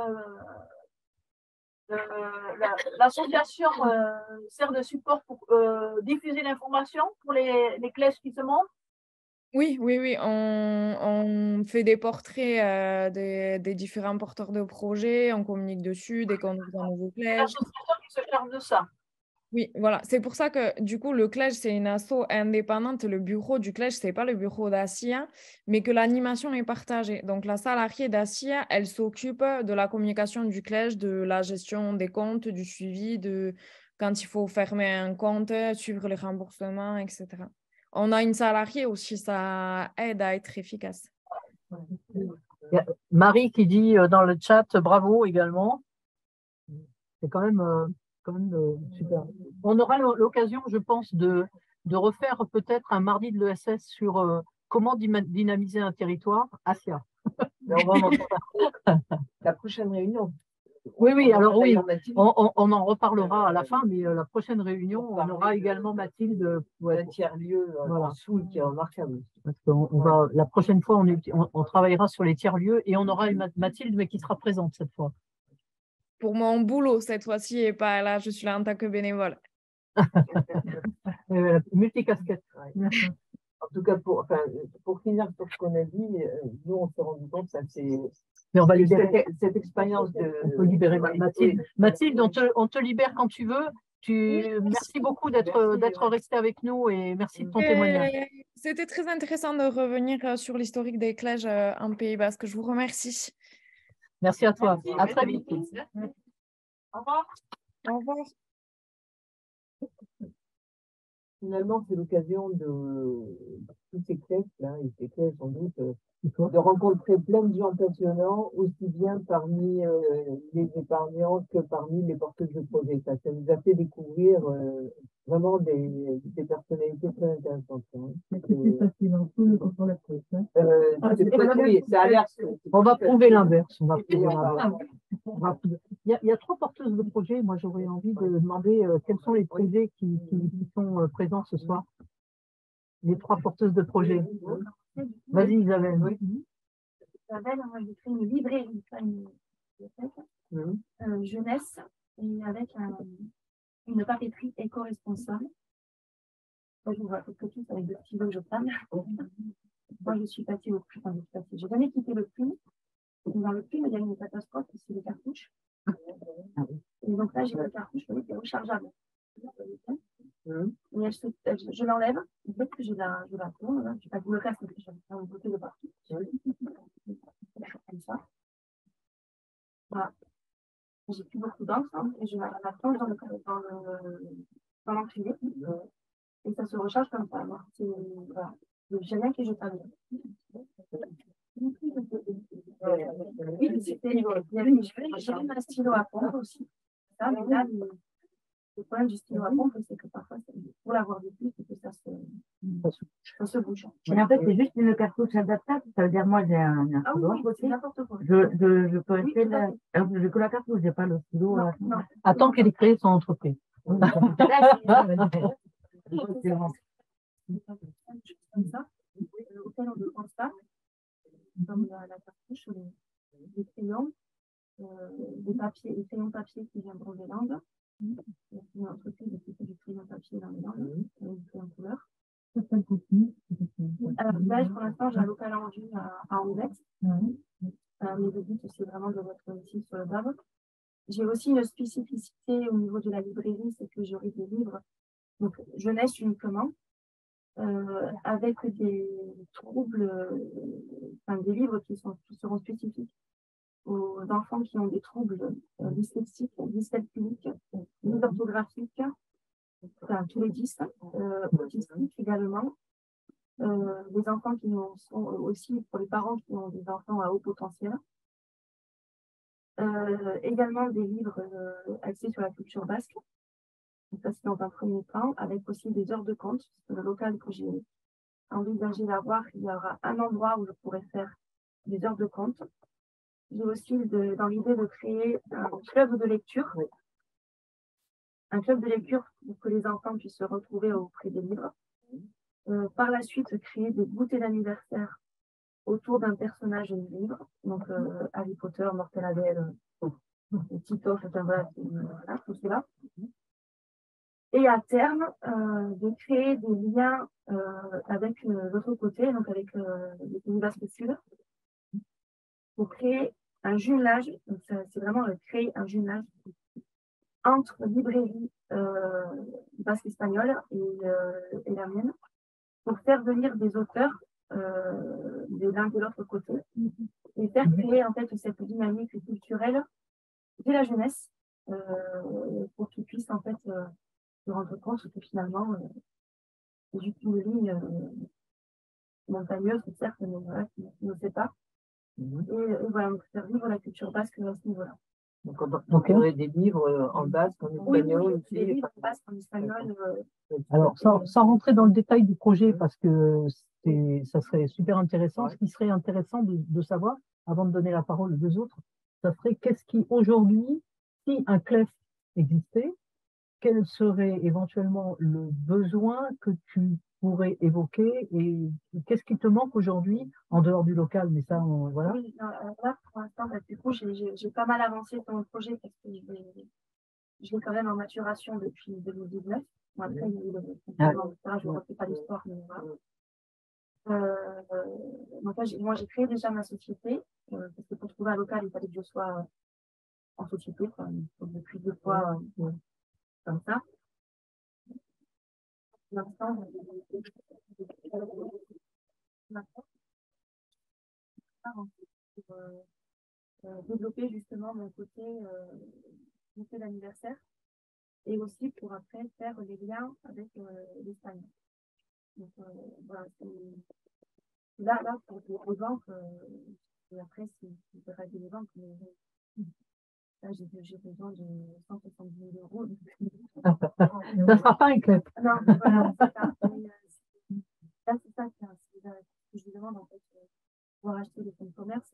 A: L'association sert de support pour diffuser l'information pour les collèges qui se montent.
E: Oui, on fait des portraits des différents porteurs de projets, on communique dessus dès qu'on ouvre un nouveau collège.
A: L'association qui se charge de ça.
E: Oui, voilà. C'est pour ça que, du coup, le collège, c'est une asso indépendante. Le bureau du collège, c'est pas le bureau d'Assia, mais que l'animation est partagée. Donc, la salariée d'Assia, elle s'occupe de la communication du collège, de la gestion des comptes, du suivi, de quand il faut fermer un compte, suivre les remboursements, etc. On a une salariée aussi, ça aide à être efficace.
D: Il y a Marie qui dit dans le chat bravo également. C'est quand même super. On aura l'occasion, je pense, de refaire peut-être un mardi de l'ESS sur comment dynamiser un territoire. Assia.
C: La prochaine réunion.
D: Oui, alors oui, on en reparlera à la fin, mais la prochaine réunion, on aura également Mathilde.
C: Un tiers-lieu en Soule qui est remarquable.
D: Parce la prochaine fois, on travaillera sur les tiers-lieux et on aura Mathilde, mais qui sera présente cette fois.
E: Pour mon boulot cette fois-ci et pas là, je suis là en tant que bénévole.
D: Multicasquette.
C: En tout cas, pour finir sur ce qu'on a dit, nous on s'est rendu compte que
D: mais on va libérer
C: cette expérience
D: on peut libérer Mathilde. Mathilde, on te libère quand tu veux. Merci beaucoup d'être resté avec nous et merci de ton témoignage.
E: C'était très intéressant de revenir sur l'historique des collèges en Pays Basque. Je vous remercie.
D: Merci à toi. Merci. À très vite.
A: Au revoir.
E: Au revoir.
C: Finalement, c'est l'occasion de tous ces clés-là, et ces clés sans doute, de rencontrer plein de gens passionnants, aussi bien parmi les épargnants que parmi les porteurs de projets. Ça nous a fait découvrir vraiment des personnalités très intéressantes. Hein.
B: Mais c'est plus facile en dessous que sur la presse. Hein.
C: Oui, c'est l'inverse.
D: On va prouver l'inverse. Il y a trois porteuses de projets. Moi, j'aurais envie de demander quels sont les projets qui sont présents ce soir. Les trois porteuses de projets. Vas-y, Isabelle. Oui.
G: Isabelle, moi, j'ai créé une librairie, pas une bibliothèque, jeunesse, et avec une papeterie éco-responsable. Moi, je vous vois quelque chose avec deux stylos jetables. Moi, je suis passée au prix. J'ai jamais quitté le prix. Dans le film, il y a une catastrophe, c'est les cartouches. Et donc là, j'ai une cartouche qui est rechargeable. Et je l'enlève, dès que je la tourne, là, je ne vais pas vous le faire, parce que je vais faire un côté de partout. Comme ça. Voilà. J'ai plus beaucoup d'encre, hein, et je la plonge dans l'encrier. Et ça se recharge comme ça. Voilà. J'aime bien que je parle. Oui, j'ai même un stylo à pompe aussi. Ça, mais là, le problème du stylo à pompe, c'est que parfois, pour l'avoir de plus, c'est que ça se bouge.
H: Mais en fait, c'est juste une cartouche adaptable. Ça veut dire, moi, j'ai un stylo aussi.
G: N'importe quoi.
H: Je peux rester là. J'ai que la cartouche, j'ai pas le stylo.
G: Non.
D: Attends qu'elle ait créé son entreprise.
G: Comme ça, auquel on constate, comme la cartouche, les crayons, des papiers, les crayons papier qui viendront des Landes. Une entreprise qui fait du crayon papier dans les Landes, du crayon couleur. Alors, là, pour l'instant, j'ai un local en vue à Anglette. Mais le but, c'est vraiment de mettre ici sur le bas. J'ai aussi une spécificité au niveau de la librairie, c'est que j'aurai des livres, donc jeunesse uniquement, avec des troubles, des livres qui seront spécifiques aux enfants qui ont des troubles dyslexiques, dyscalculiques, dysorthographiques, tous les 10, autistiques également. Les enfants qui sont aussi pour les parents qui ont des enfants à haut potentiel. Également des livres axés sur la culture basque. Donc ça, c'est dans un premier temps, avec aussi des heures de compte. Le local que j'ai envisagé d'avoir, il y aura un endroit où je pourrais faire des heures de compte. J'ai aussi dans l'idée de créer un club de lecture. Un club de lecture pour que les enfants puissent se retrouver auprès des livres. Par la suite, créer des goûters d'anniversaire autour d'un personnage du livre. Donc, Harry Potter, Mortelle Titoff, voilà, tout cela. Et à terme, de créer des liens avec l'autre côté, donc avec les pays basques sud, pour créer un jumelage. C'est vraiment créer un jumelage entre librairie basque espagnole et la mienne, pour faire venir des auteurs de l'un de l'autre côté et faire créer en fait cette dynamique culturelle de la jeunesse pour qu'ils puissent en fait se rendre compte que finalement c'est juste une ligne montagneuse, certes, mais voilà, qui ne sait pas. Et voilà, donc faire vivre la culture basque à ce niveau-là.
C: Donc, on aurait des livres en basque, en espagnol aussi.
G: Des livres en basque, en espagnol.
D: Alors, sans rentrer dans le détail du projet, parce que ça serait super intéressant, ce qui serait intéressant de savoir, avant de donner la parole aux deux autres, ça serait qu'est-ce qui aujourd'hui, si un CLEF existait, quel serait éventuellement le besoin que tu pourrais évoquer et qu'est-ce qui te manque aujourd'hui en dehors du local, mais ça, voilà.
G: Oui, là, pour l'instant, du coup, j'ai pas mal avancé sur mon projet parce que je l'ai quand même en maturation depuis 2019. Bon, après, il y a eu je ne refais pas l'histoire, mais voilà. Donc là, moi, j'ai créé déjà ma société parce que pour trouver un local, il fallait que je sois en société, depuis 2 fois comme ça. Pour l'instant, développer justement mon côté d'anniversaire. et aussi pour après faire les liens avec l'Espagne. Donc voilà, là pour les ventes, et après c'est pas des ventes, mais là j'ai besoin de 170 000 euros.
B: Ça ne sera pas un club.
G: Non, voilà, c'est ça. Là, c'est ça ce que je vous demande, en fait, pouvoir acheter des fonds de commerce,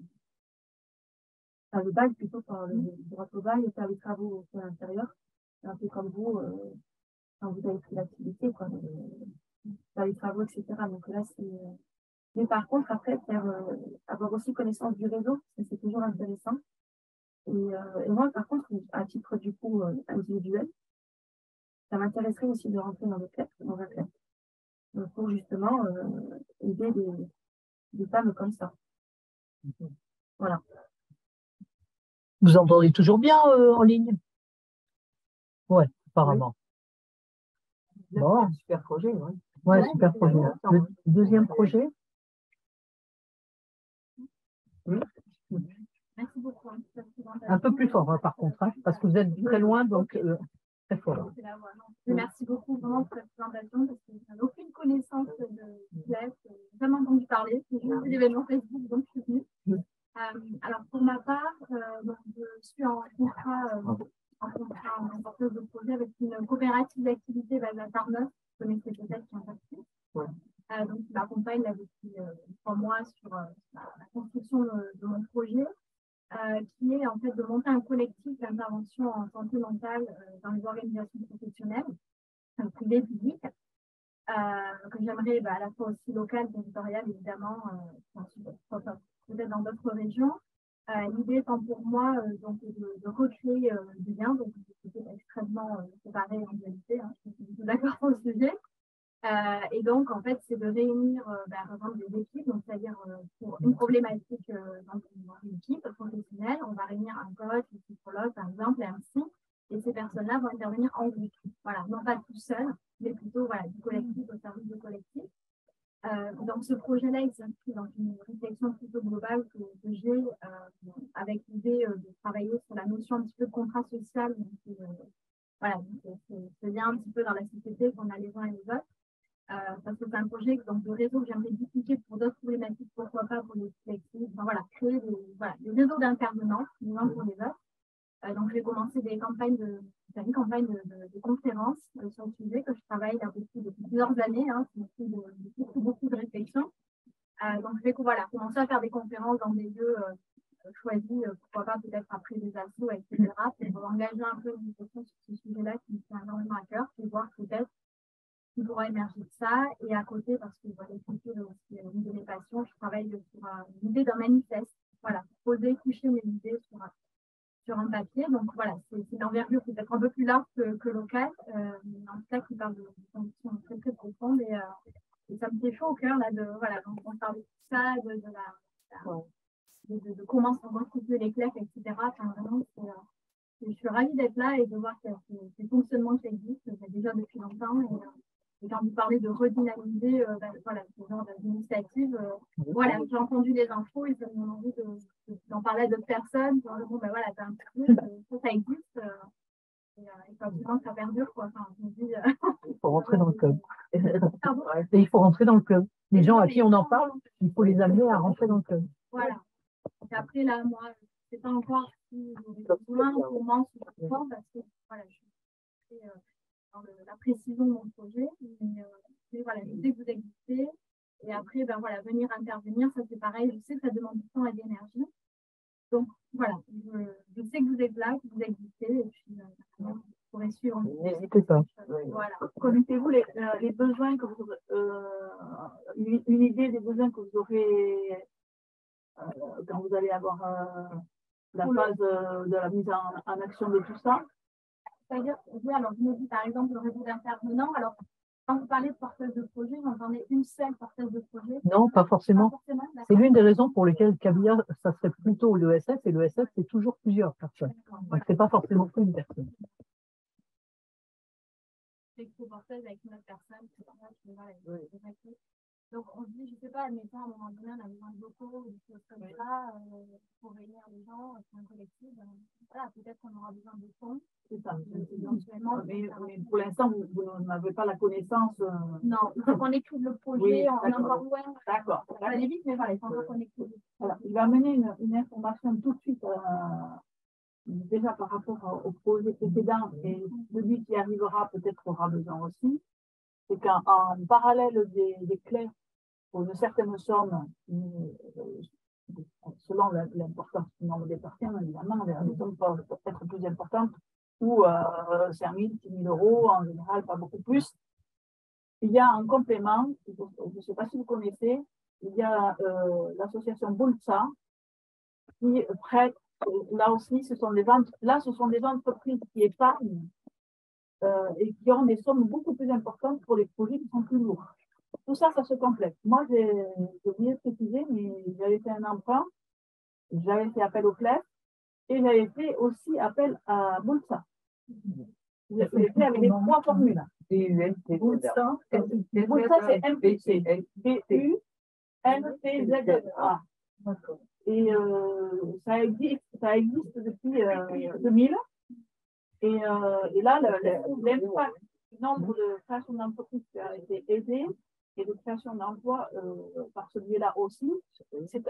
G: le bail plutôt, le droit au bail et faire les travaux aussi à l'intérieur. Un peu comme vous, quand vous avez pris l'activité, quoi, faire les travaux, etc. Donc là, c'est. Mais par contre, après, avoir aussi connaissance du réseau, c'est toujours intéressant. Et moi, par contre, à titre du coup individuel, ça m'intéresserait aussi de rentrer dans un club, pour justement aider des femmes comme ça. Voilà.
D: Vous entendez toujours bien en ligne? Ouais, apparemment.
C: Oui.
D: Bon.
C: Super projet, oui.
D: Ouais, super projet. Le deuxième projet? Oui.
G: Merci beaucoup.
D: Un peu plus fort, hein, par contre, hein, parce que vous êtes très loin, donc très fort.
G: Merci beaucoup vraiment pour cette présentation, parce que je n'avais aucune connaissance de GIEF, j'ai jamais entendu parler, c'est juste l'événement Facebook, donc je suis venue. Alors pour ma part, donc, je suis en porteuse de projet avec une coopérative d'activité basée à Tarnos, vous connaissez peut-être qui est un parti. Donc qui m'accompagne là depuis 3 mois sur la construction de mon projet. Qui est en fait de monter un collectif d'intervention en santé mentale dans les organisations professionnelles, privées, publiques, que j'aimerais à la fois aussi locales, territoriales, évidemment, peut-être dans d'autres régions. L'idée étant pour moi donc de recréer du lien, donc c'est extrêmement séparé en réalité, hein, je suis d'accord sur le sujet. Et donc, en fait, c'est de réunir, par exemple, des équipes, donc c'est-à-dire pour une problématique dans une équipe professionnelle, on va réunir un coach, un psychologue, par exemple, et un psy, et ces personnes-là vont intervenir en groupe. Voilà, non pas tout seul, mais plutôt du collectif au service du collectif. Donc, ce projet-là, il s'inscrit dans une réflexion plutôt globale que j'ai, avec l'idée de travailler sur la notion un petit peu de contrat social, donc, voilà, ce lien un petit peu dans la société qu'on a les uns et les autres. Parce que c'est un projet donc, de réseau que j'aimerais dupliquer pour d'autres problématiques, pourquoi pas pour les collectifs. Enfin, voilà, créer des réseaux d'intervenants, les uns pour les autres. Donc, je vais commencer une campagne de conférences sur le sujet que je travaille là depuis plusieurs années. Hein, c'est beaucoup de réflexion. Donc, je vais commencer à faire des conférences dans des lieux choisis, pourquoi pas peut-être après des assos, etc., pour engager un peu une réflexion sur ce sujet-là qui me tient énormément à cœur, et voir peut-être qui pourra émerger de ça. Et à côté, parce que l'écriture est aussi une de mes passions, je travaille sur l'idée d'un manifeste. Voilà, poser, coucher mes idées sur un papier. Donc voilà, c'est une envergure peut-être un peu plus large que locale, en tout cas qui parle de conditions très très profondes. Et ça me fait chaud au cœur là, donc on parle de tout ça, de comment sont constitués les clefs, etc. Enfin, vraiment, je suis ravie d'être là et de voir qu'il y a ces fonctionnements qui existent déjà depuis longtemps. Et quand vous parlez de redynamiser ce genre d'initiative, j'ai entendu les infos et ça me donne envie d'en parler à d'autres personnes. T'as un truc, ça existe. Et quand ça perdure, quoi. Enfin, je me dis,
D: il faut rentrer dans le club. Et il faut rentrer dans le club. Les gens à qui on en parle, il faut les amener à rentrer dans le club.
G: Voilà. Et après, là, moi, je ne sais pas encore si j'aurai besoin pour moi sur le sport, parce que je suis dans la précision de mon projet. Mais je sais que vous existez. Et après, venir intervenir, ça c'est pareil. Je sais que ça demande du temps et d'énergie. Donc, voilà, je sais que vous êtes là, que vous existez. Et puis, vous pourrez suivre.
D: N'hésitez pas.
G: Voilà.
A: Connaissez-vous les besoins que vous une idée des besoins que vous aurez quand vous allez avoir la phase de la mise en action de tout ça?
G: C'est-à-dire, oui, alors je me dis par exemple le réseau d'intervenants. Alors, quand vous parlez de porteuse de projet, j'entendais une seule porteuse de projet.
D: Non, pas forcément. C'est l'une des raisons pour lesquelles Cabia, ça serait plutôt l'ESF, et l'ESF, c'est toujours plusieurs personnes. Donc, c'est pas forcément une personne.
G: C'est que porteuse avec une autre personne, Donc, on se dit, je ne sais pas, admettons, à un moment donné, on a besoin de locaux, des choses comme ça, pour réunir les gens, c'est un collectif. Voilà, peut-être qu'on aura besoin de fonds.
A: C'est ça. Mais pour l'instant, vous n'avez pas la connaissance.
G: Non, il faut qu'on écrive le projet, on est encore loin.
A: D'accord.
G: Ça va aller vite, mais voilà, il faut encore qu'on écrive.
A: Voilà. Il va amener une information tout de suite, déjà par rapport au projet précédent, et celui qui arrivera peut-être aura besoin aussi. C'est qu'en parallèle des clés, pour une certaine somme, selon l'importance du nombre des partiens, évidemment, les sommes peuvent être plus importantes, ou 5 000, 6 000 euros, en général, pas beaucoup plus. Il y a un complément, je ne sais pas si vous connaissez, il y a l'association Bulsa qui prête, là aussi, ce sont des entreprises qui épargnent et qui ont des sommes beaucoup plus importantes pour les projets qui sont plus lourds. Tout ça, ça se complète. Moi, j'ai oublié de préciser, mais j'avais fait un emprunt, j'avais fait appel au CLEF et j'avais fait aussi appel à Bulsa. J'ai fait avec les 3 formules. Bulsa, c'est MPC. B-U-N-P-Z-A. Et ça existe depuis 2000. Et là, l'impact du nombre de créations d'entreprises qui a été aidé et de création d'emplois par ce biais-là aussi, c'est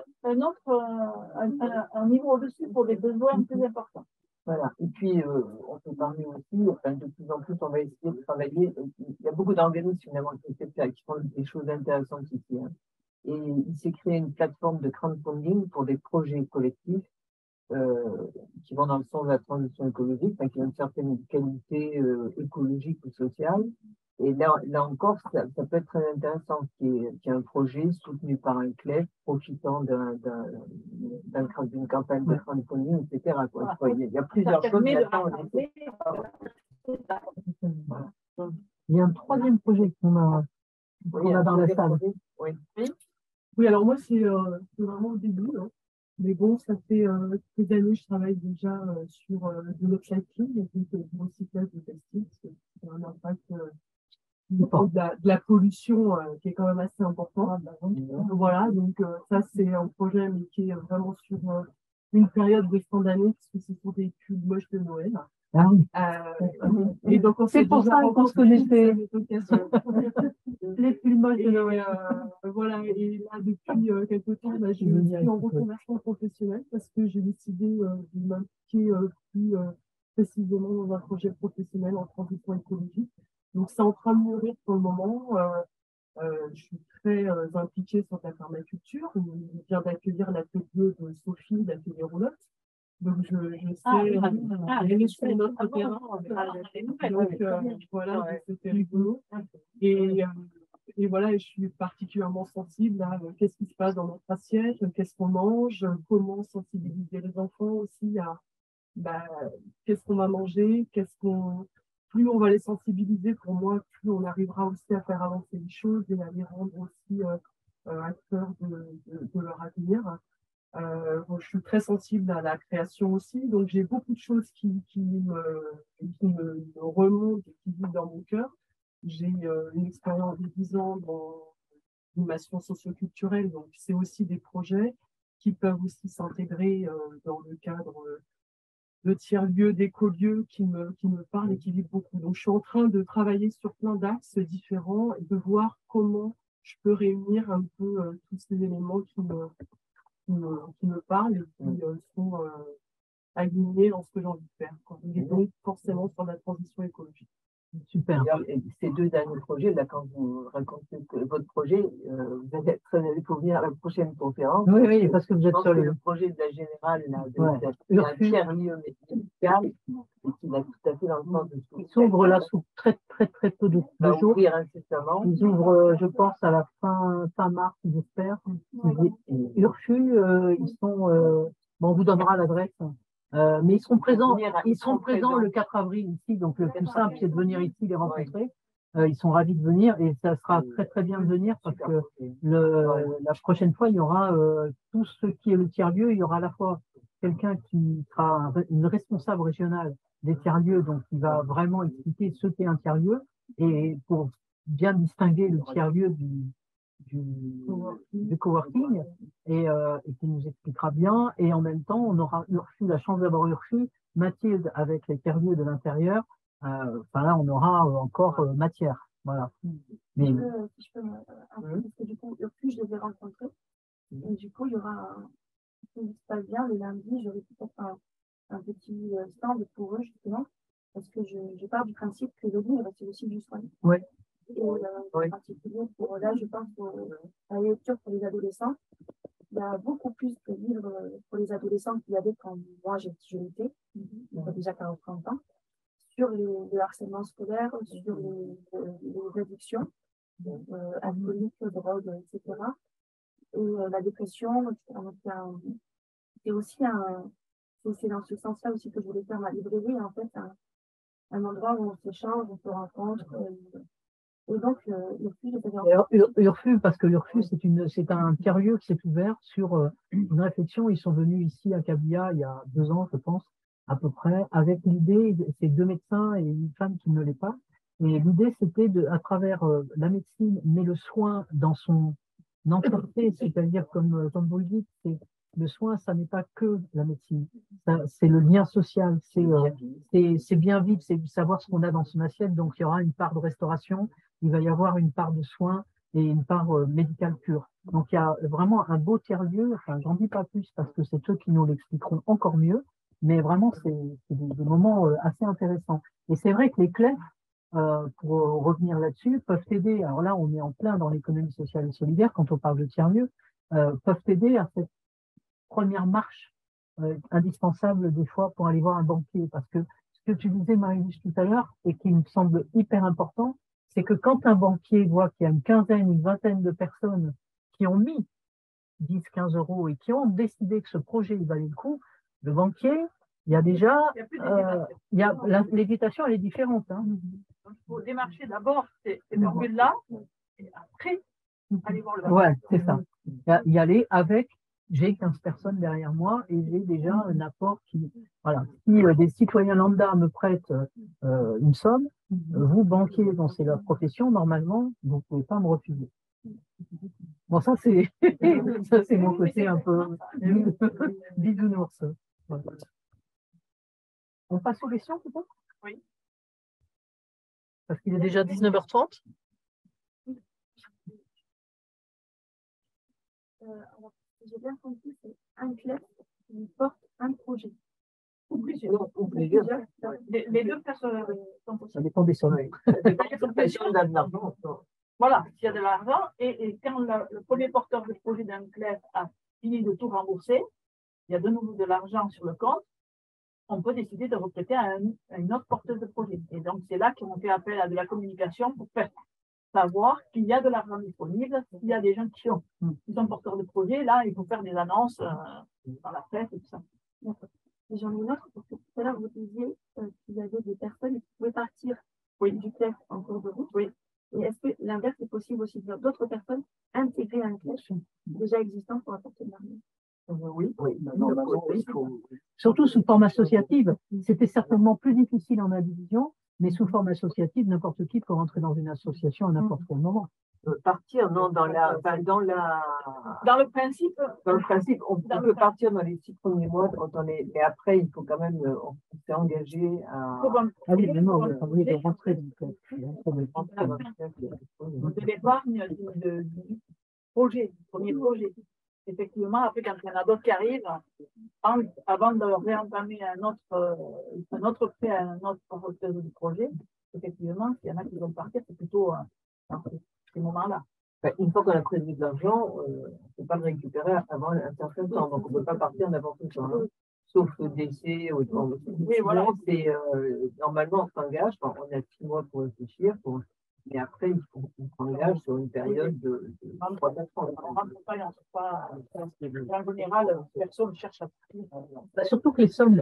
A: un niveau au-dessus pour des besoins plus importants.
C: Voilà. Et puis, on peut parler aussi, enfin, de plus en plus, on va essayer de travailler. Il y a beaucoup d'organismes finalement qui font des choses intéressantes ici. Hein. Et il s'est créé une plateforme de crowdfunding pour des projets collectifs qui vont dans le sens de la transition écologique, qui ont une certaine qualité écologique ou sociale. Et là encore, ça peut être très intéressant qu'il y ait un projet soutenu par un CLEF profitant d'une campagne de crowdfunding, etc. Quoi. Il y a plusieurs choses.
D: Il y a un troisième projet qu'on a dans la salle.
B: Oui, alors moi, c'est vraiment au début. Hein. Mais bon, ça fait quelques années que je travaille déjà sur de l'upcycling, donc du recyclage de plastique. C'est un impact de la pollution qui est quand même assez important. Voilà, donc ça, c'est un projet mais qui est vraiment sur une période de fin d'année, parce que ce sont des pubs moches de Noël. Et donc,
D: c'est pour ça qu'on se connaissait.
B: Les pubs moches de Noël. Voilà, et là, depuis quelques temps, je suis en reconversion professionnelle parce que j'ai décidé de m'impliquer plus précisément dans un projet professionnel en transition écologique. Donc, c'est en train de mûrir pour le moment. Je suis très impliquée sur la permaculture. Je viens d'accueillir l'atelier de Sophie, l'atelier roulotte. Donc, je sais sur notre terrain. Donc, voilà, c'était rigolo. Et voilà, je suis particulièrement sensible à qu'est-ce qui se passe dans notre assiette, qu'est-ce qu'on mange, comment sensibiliser les enfants aussi à qu'est-ce qu'on va manger, plus on va les sensibiliser, pour moi, plus on arrivera aussi à faire avancer les choses et à les rendre aussi acteurs de leur avenir. Je suis très sensible à la création aussi, donc j'ai beaucoup de choses qui me remontent et qui vivent dans mon cœur. J'ai une expérience de 10 ans dans l'animation socioculturelle, donc c'est aussi des projets qui peuvent aussi s'intégrer dans le cadre de tiers-lieux, d'écolieux qui me parlent et qui vivent beaucoup. Donc je suis en train de travailler sur plein d'axes différents et de voir comment je peux réunir un peu tous ces éléments qui me parlent et qui sont alignés dans ce que j'ai envie de faire. Et donc forcément sur la transition écologique.
D: Super.
C: Ces 2 derniers projets, là, quand vous racontez votre projet, vous allez pour venir à la prochaine conférence.
D: Oui, parce que vous êtes sur
C: le projet de la Générale, c'est un tiers-lieu médical, et qui va tout à fait dans le sens de ce
D: qui s'ouvre là sous très peu de jours. Ils ouvrent, je pense, à la fin mars, j'espère. Urfu, ils sont. On vous donnera l'adresse. Mais ils seront présents le 4 avril ici, donc le plus simple, c'est de venir ici les rencontrer. Ils sont ravis de venir et ça sera très très bien de venir parce que la prochaine fois, il y aura tout ce qui est le tiers-lieu, il y aura à la fois quelqu'un qui sera une responsable régionale des tiers-lieux, donc qui va vraiment expliquer ce qu'est un tiers-lieu et pour bien distinguer le tiers-lieu
I: du coworking et qui nous expliquera bien. Et en même temps, on aura Urfu, la chance d'avoir Urfu, Mathilde avec les terriers de l'intérieur. Enfin là, on aura encore matière. Voilà. Mais,
G: si je peux parce que du coup, Urfu, je les ai rencontrés. Et du coup, il y aura, si ça se passe bien, le lundi, j'aurai peut-être un petit stand pour eux, justement, parce que je pars du principe que le livre, c'est aussi du soin.
I: Oui.
G: Et en particulier, pour là, je pense à la lecture pour les adolescents. Il y a beaucoup plus de livres pour les adolescents qu'il y avait quand moi j'étais, il y a déjà 40-30 ans, sur le harcèlement scolaire, sur les addictions, alcooliques, drogue, etc. Et la dépression, c'est aussi c'est dans ce sens-là aussi que je voulais faire ma librairie, en fait, un endroit où on s'échange, on se rencontre. Et donc,
I: Urfu, parce que Urfu, c'est un tiers-lieu qui s'est ouvert sur une réflexion. Ils sont venus ici à Kabia il y a 2 ans, je pense, à peu près, avec l'idée, c'est 2 médecins et une femme qui ne l'est pas. Et l'idée, c'était à travers la médecine, mais le soin dans son entièreté, c'est-à-dire, comme vous le dites, le soin, ça n'est pas que la médecine. C'est le lien social, c'est bien vivre, c'est savoir ce qu'on a dans son assiette. Donc, il y aura une part de restauration, il va y avoir une part de soins et une part médicale pure. Donc, il y a vraiment un beau tiers-lieu. Enfin, j'en dis pas plus parce que c'est eux qui nous l'expliqueront encore mieux. Mais vraiment, c'est des moments assez intéressants. Et c'est vrai que les clés, pour revenir là-dessus, peuvent aider. Alors là, on est en plein dans l'économie sociale et solidaire quand on parle de tiers-lieu, peuvent aider à cette première marche indispensable des fois pour aller voir un banquier. Parce que ce que tu disais, Marie-Louise, tout à l'heure, et qui me semble hyper important, c'est que quand un banquier voit qu'il y a une quinzaine, une vingtaine de personnes qui ont mis 10, 15 euros et qui ont décidé que ce projet il valait le coup, le banquier, il y a déjà, l'hésitation, elle est différente. Hein.
A: Donc, il faut démarcher d'abord ces formules-là, et après, aller voir le banquier.
I: Ouais, c'est ça. Y aller avec, j'ai 15 personnes derrière moi et j'ai déjà un apport qui, voilà. Si des citoyens lambda me prêtent une somme, vous, banquiers, dont c'est leur profession, normalement, vous ne pouvez pas me refuser. Bon, ça, c'est mon côté un peu bisounours. Voilà. On passe aux questions, peut-être?
A: Oui.
I: Parce qu'il est déjà 19h30.
G: J'ai bien compris, c'est un club qui porte un projet.
A: Ou plusieurs. Les deux personnes sont possibles.
I: Ça dépend des sommes.
A: Voilà, s'il y a de l'argent, et quand le premier porteur de projet d'un club a fini de tout rembourser, il y a de nouveau de l'argent sur le compte, on peut décider de recruter à une autre porteuse de projet. Et donc, c'est là qu'on fait appel à de la communication pour faire savoir qu'il y a de l'argent disponible, s'il y a des gens qui sont porteurs de projet, là, il faut faire des annonces dans la presse et tout ça.
G: Et j'en ai une autre, parce que tout à l'heure, vous disiez qu'il y avait des personnes qui pouvaient partir du club en cours de route.
A: Oui.
G: Et est-ce que l'inverse est possible aussi de dire d'autres personnes intégrer un club déjà existant pour apporter de l'argent?
I: Oui. Surtout sous forme associative. C'était certainement plus difficile en indivision, mais sous forme associative, n'importe qui peut rentrer dans une association à n'importe quel moment.
C: Partir, non, dans le principe, on peut partir dans les 6 premiers mois quand on est, mais après, il faut quand même, on s'est engagé à.
I: Ah oui, mais non, on est de rentrer.
A: De l'épargne du projet, du premier projet. Effectivement, après, quand il y en a d'autres qui arrivent, avant de réentamer un autre prêt à un autre porteur du projet, effectivement, s'il y en a qui vont partir, c'est plutôt dans ces moments-là.
C: Une fois qu'on a prélevé de l'argent, on ne peut pas le récupérer avant un certain temps, donc on ne peut pas partir n'importe où, hein, sauf décès ou autre. Oui, voilà. C'est normalement on s'engage, on a 6 mois pour réfléchir, mais après on s'engage sur une période de 3-4 ans.
A: On ne rentre pas, en général, personne ne cherche à partir.
I: Surtout que les sommes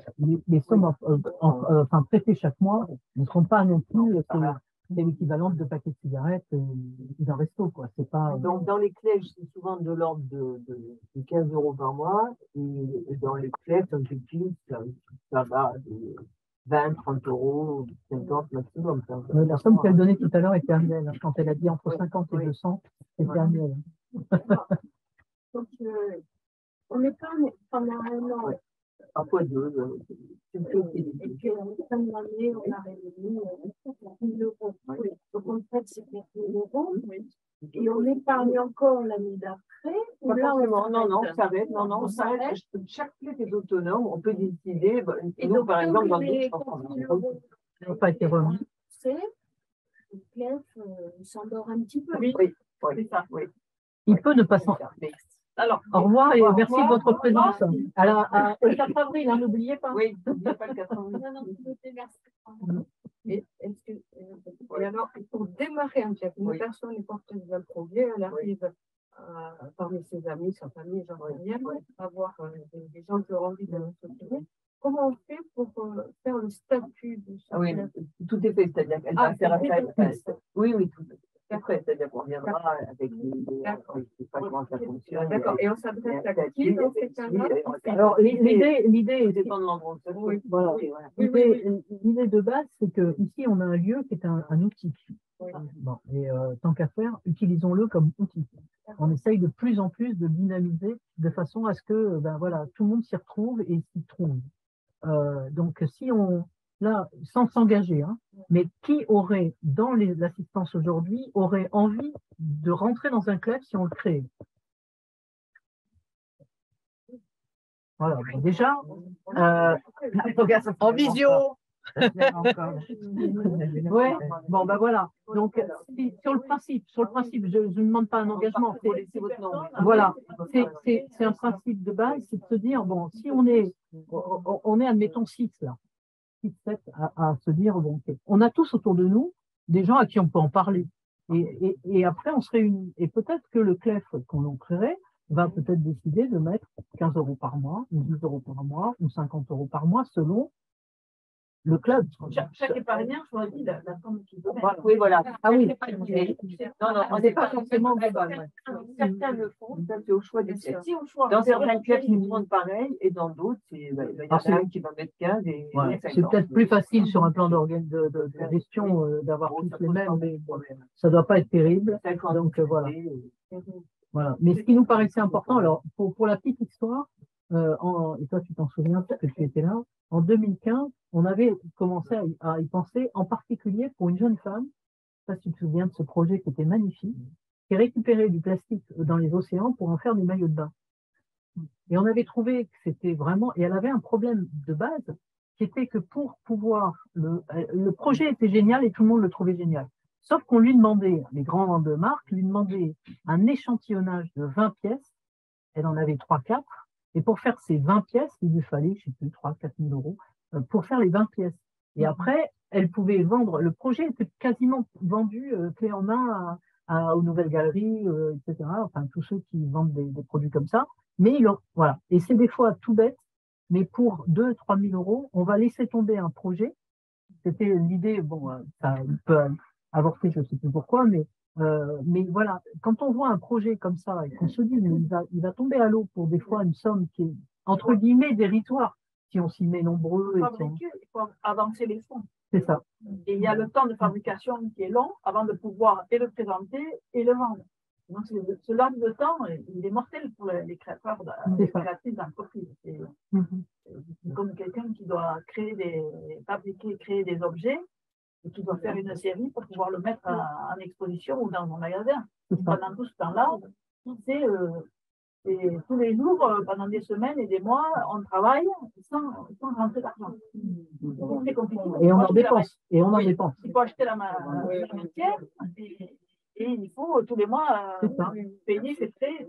I: prêtées chaque mois ne sont pas non plus. C'est l'équivalent de 2 paquets de cigarettes d'un resto, quoi. C'est pas.
C: Donc, dans les clés, c'est souvent de l'ordre de 15 euros par mois. Et dans les clés, comme je dis, ça va de 20, 30 euros, 50 maximum.
I: La somme qu'elle donnait tout à l'heure était annuelle. Quand elle a dit entre 50 et 200, c'était annuel.
G: Donc, on épargne pendant un an.
C: Parfois deux.
G: Et puis, en fin d'année, on a réuni 1000 euros. Oui. Donc, en fait, c'est 1000 euros. Oui. Et on épargne encore l'année d'après.
C: Non, on s'arrête. Non, on s'arrête. Chaque clé est autonome. On peut décider. Et nous, par exemple, dans le
I: ça n'a pas été remis.
G: C'est le clef s'endort un petit peu.
C: Oui, c'est ça. Oui.
I: Il peut ne pas s'en.
A: Alors,
I: au revoir et merci de votre présence. Le 4 avril, n'oubliez pas.
C: Oui, n'oubliez pas le 4 avril.
G: Non, merci. Et alors, pour démarrer un chef, une personne est porteuse d'un projet, elle arrive parmi ses amis, sa famille, j'en reviens, avoir des gens qui ont envie de nous soutenir. Comment on fait pour faire le statut de ce
C: oui, tout est fait, c'est-à-dire qu'elle va faire appel. Oui, tout est fait. Après, c'est-à-dire qu'on viendra avec les pas comment ça fonctionne.
G: D'accord, et on s'adresse à qui dans ces cas-là?
I: Alors, l'idée,
C: dépend de l'endroit.
I: Voilà. L'idée de base, c'est que ici on a un lieu qui est un outil. Bon, et tant qu'à faire, utilisons-le comme outil. On essaye de plus en plus de dynamiser de façon à ce que tout le monde s'y retrouve et s'y trouve. Donc, si on, là, sans s'engager, mais qui aurait, dans l'assistance aujourd'hui, aurait envie de rentrer dans un club si on le crée? Voilà, déjà, en visio. Ouais, bon, voilà. Donc, sur le principe, je ne demande pas un engagement. Voilà, c'est un principe de base, c'est de se dire, bon, si on est admettons 6 là, 6, 7, à se dire, bon, okay, on a tous autour de nous des gens à qui on peut en parler. Et après, on se réunit. Et peut-être que le CLEF qu'on créerait va peut-être décider de mettre 15 euros par mois, ou 10 euros par mois, ou 50 euros par mois, selon le club.
A: Chaque épargnant choisit la somme qu'il veut.
C: Oui, voilà.
I: Ah oui.
C: Non, on n'est pas forcément global. Certains le font, ça c'est au choix des clubs. Dans certains clubs, ils nous demandent pareil, et dans d'autres, il y en a un qui va mettre 15 et 50.
I: C'est peut-être plus facile sur un plan de gestion d'avoir tous les mêmes, mais ça ne doit pas être terrible. Donc voilà. Voilà. Mais ce qui nous paraissait important, alors pour la petite histoire, et toi tu t'en souviens parce que tu étais là, en 2015, on avait commencé à y penser, en particulier pour une jeune femme, je ne sais pas si tu te souviens de ce projet qui était magnifique, qui récupérait du plastique dans les océans pour en faire des maillots de bain. Et on avait trouvé que c'était vraiment, et elle avait un problème de base, qui était que pour pouvoir, le projet était génial et tout le monde le trouvait génial. Sauf qu'on lui demandait, les grandes marques lui demandaient un échantillonnage de 20 pièces, elle en avait 3-4, et pour faire ces 20 pièces, il lui fallait, je ne sais plus, 3-4 000 euros pour faire les 20 pièces. Et après, elle pouvait vendre, le projet était quasiment vendu clé en main aux nouvelles galeries, etc., enfin tous ceux qui vendent des produits comme ça. Mais voilà. Et c'est des fois tout bête, mais pour 2-3 000 euros, on va laisser tomber un projet. C'était l'idée, bon, ça peut avorter, je ne sais plus pourquoi, mais voilà, quand on voit un projet comme ça et qu'on se dit, mais il va tomber à l'eau pour des fois une somme qui est, entre guillemets, dérisoire, si on s'y met nombreux.
A: Il faut avancer les fonds.
I: C'est ça.
A: Et il y a le temps de fabrication qui est long avant de pouvoir et le présenter et le vendre. Donc, ce laps de temps, il est mortel pour les créateurs, les créatifs d'entreprise. C'est comme quelqu'un qui doit créer des objets et qui doit faire une série pour pouvoir le mettre en exposition ou dans un magasin. Pendant tout ce temps-là, c'est tous les jours, pendant des semaines et des mois, on travaille sans rentrer d'argent. C'est compliqué.
I: Et on en dépense.
A: Il faut acheter la matière et il faut tous les mois payer ses frais.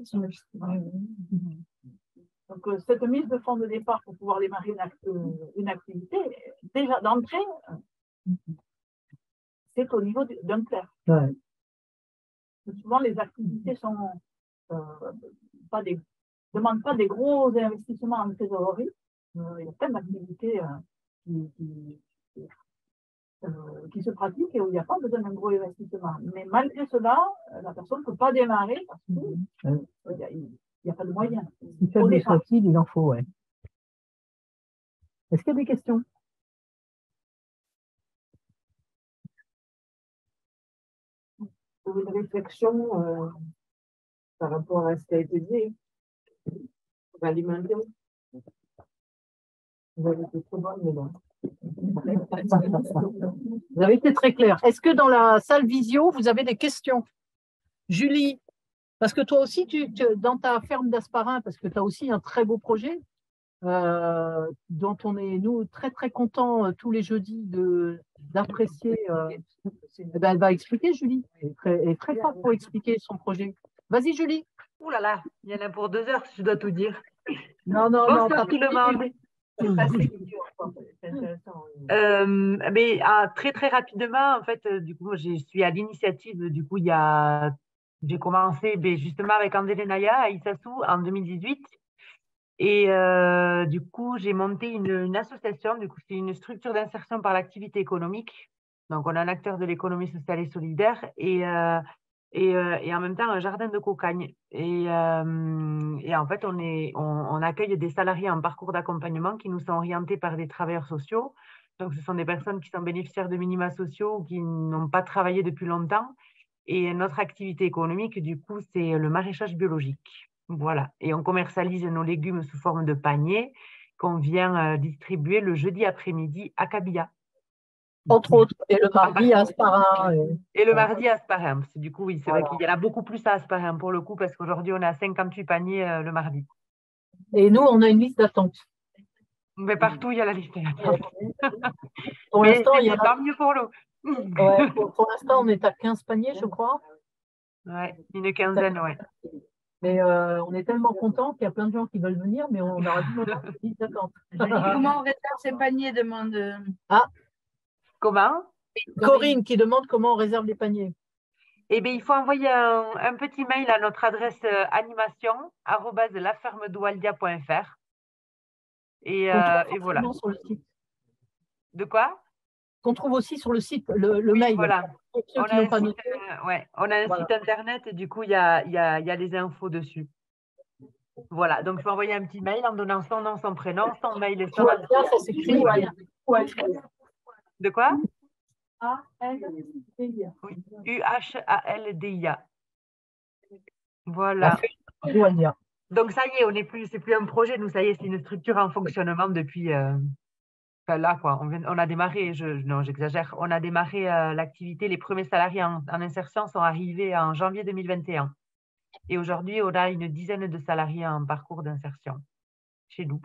A: Donc, cette mise de fonds de départ pour pouvoir démarrer une activité, déjà d'entrée, c'est au niveau d'un clerc.
I: Ouais.
A: Souvent, les activités demandent pas des gros investissements en trésorerie. Il y a plein d'activités qui se pratiquent et où il n'y a pas besoin d'un gros investissement. Mais malgré cela, la personne ne peut pas démarrer parce qu'il n'y a pas de moyens.
I: Si faible soit-il, il en faut, ouais. Est-ce qu'il y a des questions?
C: Une réflexion par rapport à ce qui a été dit. Alimentaire. Vous avez été trop bonne, mais non.
I: Vous avez été très clair. Est-ce que dans la salle visio, vous avez des questions? Julie, parce que toi aussi, dans ta ferme d'Asparin, parce que tu as aussi un très beau projet, dont on est, nous, très, très contents tous les jeudis d'apprécier. Elle va expliquer, Julie. Elle est très forte pour expliquer son projet. Vas-y, Julie.
J: Ouh là là, il y en a pour 2 heures, si je dois tout dire.
I: Non, non,
J: Bonsoir
I: non.
J: tout le monde. Mais très très rapidement, en fait, du coup, je suis à l'initiative. Du coup, j'ai commencé justement avec André Naya à Issassou en 2018. Et du coup, j'ai monté une association. Du coup, c'est une structure d'insertion par l'activité économique. Donc, on est un acteur de l'économie sociale et solidaire et en même temps un jardin de cocagne. Et en fait, on accueille des salariés en parcours d'accompagnement qui nous sont orientés par des travailleurs sociaux. Donc, ce sont des personnes qui sont bénéficiaires de minima sociaux ou qui n'ont pas travaillé depuis longtemps. Et notre activité économique, du coup, c'est le maraîchage biologique. Voilà. Et on commercialise nos légumes sous forme de paniers qu'on vient distribuer le jeudi après-midi à Kabia.
I: Entre autres, et le mardi à Asparin.
J: Et le mardi à Asparin. Parce que du coup, oui, c'est vrai qu'il y en a beaucoup plus à Asparin pour le coup, parce qu'aujourd'hui, on a 58 paniers le mardi.
I: Et nous, on a une liste d'attente.
J: Mais partout, il y a la liste d'attente.
I: Pour l'instant, il y a
J: tant mieux pour l'eau.
I: Ouais, pour l'instant, on est à 15 paniers, je crois.
J: Ouais, une quinzaine, ouais.
I: Mais on est tellement contents qu'il y a plein de gens qui veulent venir, mais on aura dû notre liste d'attente.
K: Comment on réserve ces paniers, demande.
I: Ah,
J: comment?
I: Corinne qui demande comment on réserve les paniers.
J: Eh bien, il faut envoyer un petit mail à notre adresse animation@lafermedoualdia.fr. Et voilà.
I: Sur le site.
J: De quoi?
I: Qu'on trouve aussi sur le site, le mail.
J: Voilà. On a un
I: Voilà.
J: site internet et du coup, il y a les infos dessus. Voilà, donc je peux envoyer un petit mail en donnant son nom, son prénom, son mail et son adresse.
I: Ça s'écrit.
J: De quoi?
A: A-L-D-I-A.
J: Oui, UHALDIA. Voilà. Donc ça y est, c'est plus un projet, nous, ça y est, c'est une structure en fonctionnement depuis. Là, quoi, on a démarré, non, j'exagère, on a démarré l'activité, les premiers salariés en insertion sont arrivés en janvier 2021. Et aujourd'hui, on a une dizaine de salariés en parcours d'insertion chez nous.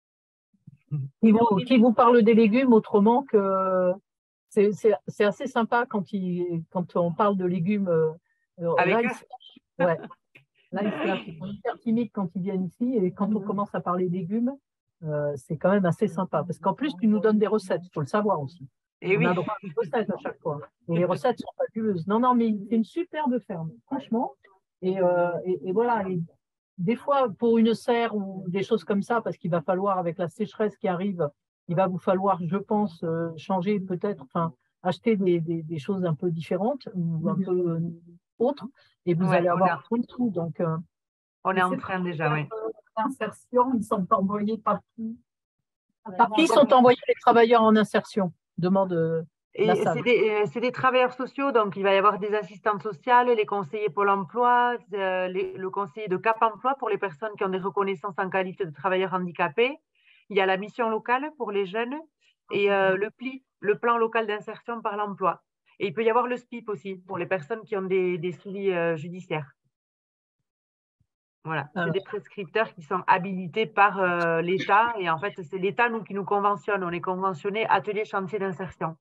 I: Qui vous parle des légumes autrement que c'est assez sympa quand on parle de légumes.
J: Avec eux.
I: Ouais. Là, ils sont hyper timides quand ils viennent ici et quand on commence à parler légumes, c'est quand même assez sympa. Parce qu'en plus, tu nous donnes des recettes, il faut le savoir aussi.
J: Et
I: on a droit à des recettes à chaque fois. Et les recettes sont fabuleuses. Non, mais c'est une superbe ferme, franchement. Et voilà. Et des fois, pour une serre ou des choses comme ça, parce qu'il va falloir, avec la sécheresse qui arrive, il va vous falloir, je pense, changer peut-être, acheter des choses un peu différentes ou un peu autres. Et vous allez avoir tout. Donc,
J: on est en train déjà, oui.
A: Insertion, ils sont envoyés partout.
I: Par qui sont envoyés les travailleurs en insertion? Demande
J: c'est des travailleurs sociaux, donc il va y avoir des assistantes sociales, les conseillers Pôle emploi, le conseiller de Cap emploi pour les personnes qui ont des reconnaissances en qualité de travailleurs handicapés. Il y a la mission locale pour les jeunes et le PLI, le plan local d'insertion par l'emploi. Et il peut y avoir le SPIP aussi pour les personnes qui ont des suivis judiciaires. Voilà, c'est des prescripteurs qui sont habilités par l'État et en fait, c'est l'État qui nous conventionne. On est conventionné atelier chantier d'insertion.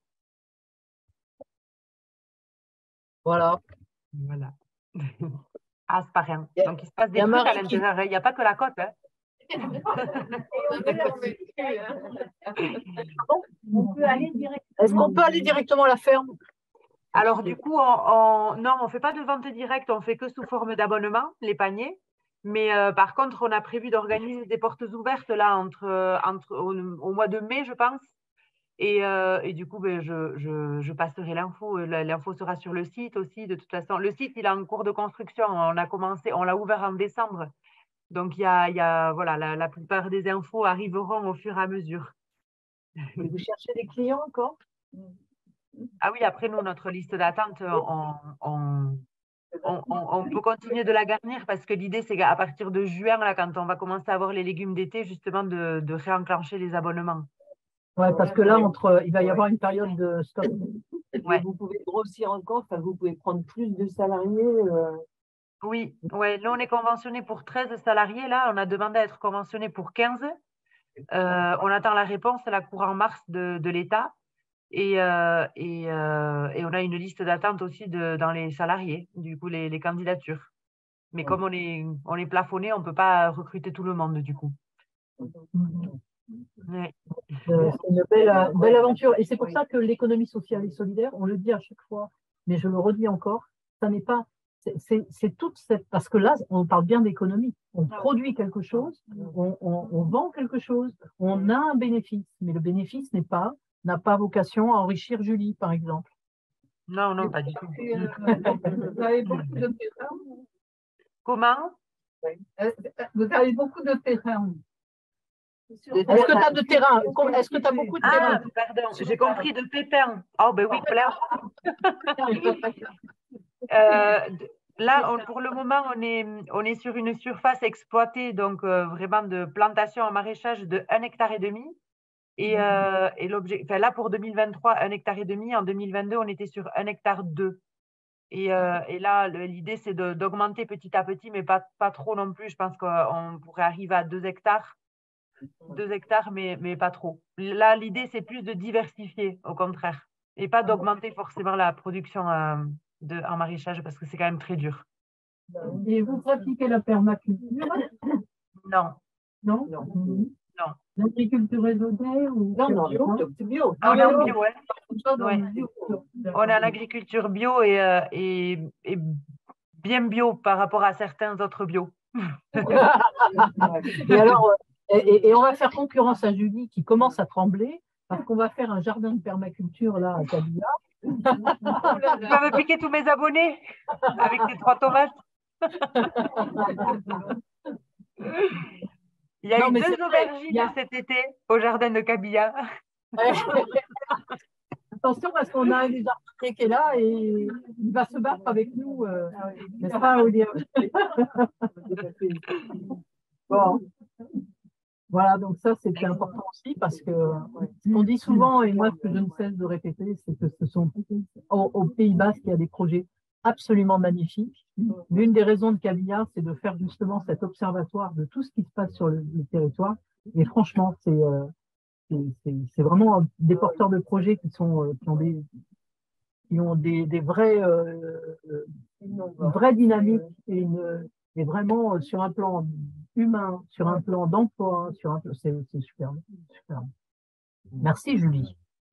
I: Voilà.
J: Asparin. Donc, il se passe des trucs à l'intérieur. Il n'y a pas que la côte. Hein.
I: Est-ce qu'on peut aller directement à la ferme?
J: Alors, du coup, non, on ne fait pas de vente directe, on fait que sous forme d'abonnement, les paniers. Mais par contre, on a prévu d'organiser des portes ouvertes là au mois de mai, je pense. Et du coup, je passerai l'info. L'info sera sur le site aussi. De toute façon, le site, il est en cours de construction. On l'a ouvert en décembre. Donc, voilà, la plupart des infos arriveront au fur et à mesure.
I: Vous cherchez des clients encore?
J: Ah oui, après, nous, notre liste d'attente, on peut continuer de la garnir parce que l'idée, c'est qu'à partir de juin, là, quand on va commencer à avoir les légumes d'été, justement, de réenclencher les abonnements.
I: Ouais, parce que là, il va y avoir une période de stop.
C: Ouais. Vous pouvez grossir encore, enfin, vous pouvez prendre plus de salariés.
J: Oui, ouais. Nous, on est conventionné pour 13 salariés. Là, on a demandé à être conventionné pour 15. On attend la réponse à la courant mars de l'État. Et on a une liste d'attente aussi dans les salariés, du coup, les candidatures. Mais comme on est plafonné, on ne peut pas recruter tout le monde, du coup. Ouais.
I: C'est une belle aventure. Et c'est pour ça que l'économie sociale et solidaire, on le dit à chaque fois, mais je le redis encore, ça n'est pas. C'est toute cette. Parce que là, on parle bien d'économie. On produit quelque chose, on vend quelque chose, on a un bénéfice, mais le bénéfice n'a pas vocation à enrichir Julie, par exemple.
J: Non, non, pas du tout.
B: Vous avez beaucoup de terrain.
J: Comment?
B: Vous avez beaucoup de terrain.
I: Est-ce que tu as de terrain? Est-ce que tu as beaucoup de terrain?
J: Ah, pardon, j'ai compris de pépins. Oh, ben oui, plein. Là, pour le moment, on est sur une surface exploitée, donc vraiment de plantation en maraîchage de 1,5 hectare. Et l'objet, enfin, là, pour 2023, 1,5 hectare. En 2022, on était sur 1,2 hectare. Et là, l'idée, c'est d'augmenter petit à petit, mais pas trop non plus. Je pense qu'on pourrait arriver à 2 hectares. 2 hectares, mais pas trop. Là, l'idée, c'est plus de diversifier, au contraire, et pas d'augmenter forcément la production en maraîchage, parce que c'est quand même très dur.
B: Et vous pratiquez la permaculture?
J: Non.
B: Non?
J: Non.
B: L'agriculture raisonnée ou
C: non, c'est bio.
J: On est en bio, ouais. On est en agriculture bio et bien bio par rapport à certains autres bio.
I: Et alors, et on va faire concurrence à Julie qui commence à trembler parce qu'on va faire un jardin de permaculture là à Kabila.
J: Tu vas me piquer tous mes abonnés avec tes 3 tomates. Il y a eu 2 aubergines cet été au jardin de Kabila.
I: Attention parce qu'on a un des artiers qui est là et il va se battre avec nous. N'est-ce pas, Olivier? Bon. Voilà, donc ça, c'était important aussi parce que ce qu'on dit souvent, et moi, ce que je ne cesse de répéter, c'est que ce sont au Pays Basque, il y a des projets absolument magnifiques. L'une des raisons de Kabila, c'est de faire justement cet observatoire de tout ce qui se passe sur le territoire. Et franchement, c'est vraiment des porteurs de projets qui ont des vraies dynamiques et vraiment sur un plan humain, sur un plan d'emploi, c'est super. Merci Julie.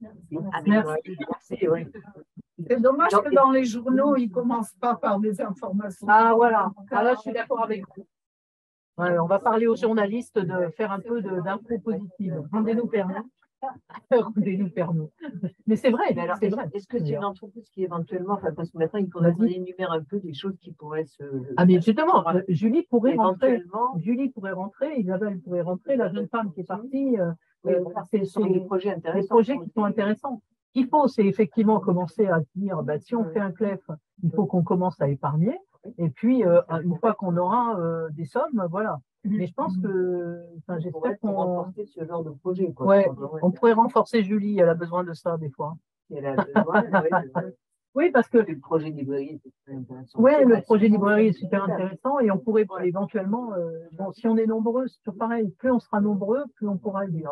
B: Merci. Oui. C'est dommage que dans les journaux, ils ne commencent pas par des informations.
I: Ah voilà, là je suis d'accord avec vous. Ouais, on va parler aux journalistes de faire un peu d'infos positives. Rendez-nous permis. Rendez-nous permis. Mais c'est vrai.
C: Est-ce que c'est une entreprise qui éventuellement, parce que maintenant il faudrait qu'on énumère un peu des choses qui pourraient se.
I: Ah mais justement, Julie pourrait rentrer, Isabelle pourrait rentrer, la jeune femme qui est partie.
C: C'est des projets intéressants.
I: Des projets qui sont intéressants. Ce qu'il faut, c'est effectivement commencer à dire, si on fait un CLEF, il faut qu'on commence à épargner. Et puis, une fois qu'on aura des sommes, voilà. Mais je pense que, j'espère qu'on
C: va renforcer ce genre de projet. Quoi.
I: Ouais, on pourrait renforcer Julie, elle a besoin de ça des fois.
C: Elle a besoin,
I: oui, parce que
C: le projet librairie, c'est très intéressant.
I: Oui, le projet librairie est super intéressant et on pourrait éventuellement, si on est nombreux, c'est toujours pareil, plus on sera nombreux, plus on pourra le dire.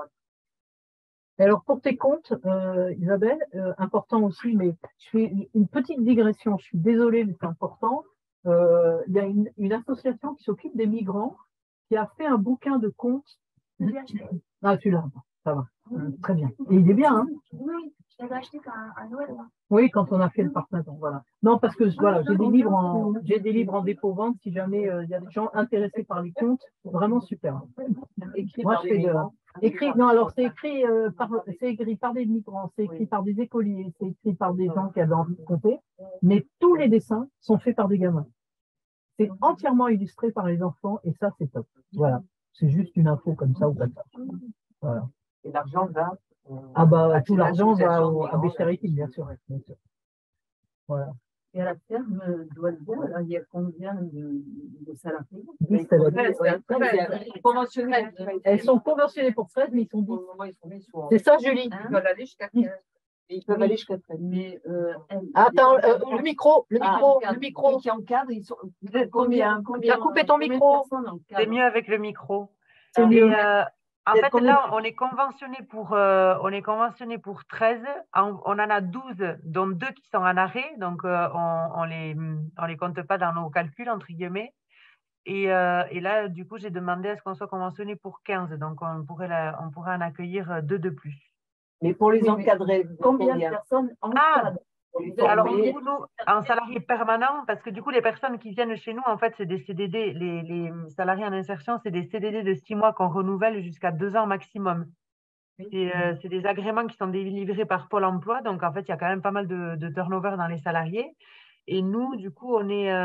I: Et alors, pour tes comptes, Isabelle, important aussi, mais je fais une petite digression, je suis désolée, mais c'est important. Il y a une association qui s'occupe des migrants qui a fait un bouquin de contes. Ah, tu l'as, ça va, très bien. Et il est bien, hein?
G: Oui, je l'avais acheté à Noël.
I: Oui, quand on a fait le partage, voilà. Non, parce que voilà, j'ai des livres en dépôt-vente si jamais il y a des gens intéressés par les contes, vraiment super. Moi, je fais non, alors c'est écrit par des migrants, c'est écrit par des écoliers, c'est écrit par des gens qui avaient envie de compter, mais tous les dessins sont faits par des gamins. C'est entièrement illustré par les enfants et ça, c'est top. Voilà. C'est juste une info comme ça ou comme ça. Voilà.
C: Et l'argent va.
I: Tout l'argent va à Bécharity, bien sûr. Voilà.
H: Et à la ferme d'Oiseau, alors il y a combien de salariés?
I: 10
C: Conventionnelles.
I: Elles sont conventionnées pour 13, mais ils sont 10. C'est ça, Julie?
F: Ils peuvent aller jusqu'à 15.
C: Ils peuvent aller jusqu'à 13.
H: Mais
I: Attends, le micro, le micro.
C: Qui encadrent, ils sont.
H: vous êtes combien?
I: Tu as coupé ton micro.
J: C'est mieux avec le micro.
I: C'est mieux.
J: En fait, là, on est conventionné pour 13. On en a 12, dont 2 qui sont en arrêt. Donc, on les compte pas dans nos calculs, entre guillemets. Et là, du coup, j'ai demandé à ce qu'on soit conventionné pour 15. Donc, on pourrait en accueillir 2 de plus.
C: Mais pour les encadrer,
H: Combien de personnes encadrent?
J: Alors, du coup, nous, un salarié permanent, parce que du coup, les personnes qui viennent chez nous, en fait, c'est des CDD. Les salariés en insertion, c'est des CDD de 6 mois qu'on renouvelle jusqu'à 2 ans maximum. C'est des agréments qui sont délivrés par Pôle emploi. Donc, en fait, il y a quand même pas mal de turnover dans les salariés. Et nous, du coup, on est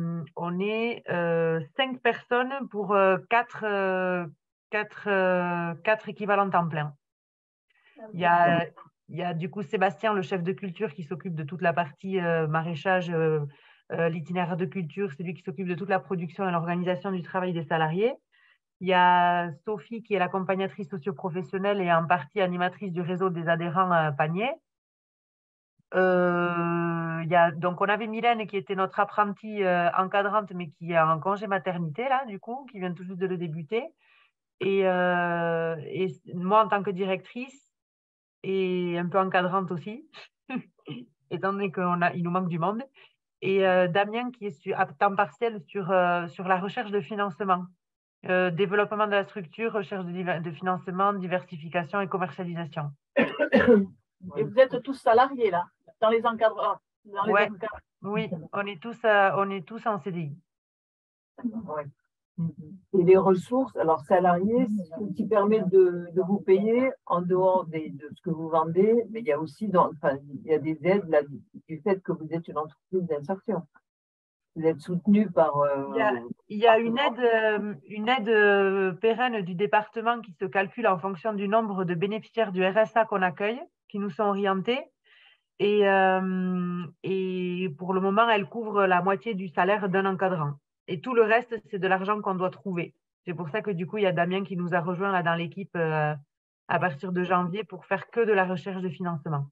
J: 5 personnes pour 4 équivalents temps plein. Il y a du coup Sébastien, le chef de culture, qui s'occupe de toute la partie maraîchage, l'itinéraire de culture. C'est lui qui s'occupe de toute la production et l'organisation du travail des salariés. Il y a Sophie, qui est l'accompagnatrice socio-professionnelle et en partie animatrice du réseau des adhérents Panier. Donc, on avait Mylène, qui était notre apprentie encadrante, mais qui est en congé maternité, là, du coup, qui vient tout juste de le débuter. Et moi, en tant que directrice, et un peu encadrante aussi, étant donné qu'il nous manque du monde. Et Damien, qui est à temps partiel sur la recherche de financement, développement de la structure, recherche de financement, diversification et commercialisation.
A: Et vous êtes tous salariés, là, dans les encadreurs?
J: Oui, on est tous en CDI.
C: Ouais. Et les ressources, alors salariés, ce qui permet de vous payer en dehors de ce que vous vendez, mais il y a aussi il y a des aides là, du fait que vous êtes une entreprise d'insertion. Vous êtes soutenu par.
J: Il y a une aide pérenne du département qui se calcule en fonction du nombre de bénéficiaires du RSA qu'on accueille, qui nous sont orientés. Et pour le moment, elle couvre la moitié du salaire d'un encadrant. Et tout le reste, c'est de l'argent qu'on doit trouver. C'est pour ça que du coup, il y a Damien qui nous a rejoint là dans l'équipe à partir de janvier pour faire que de la recherche de financement.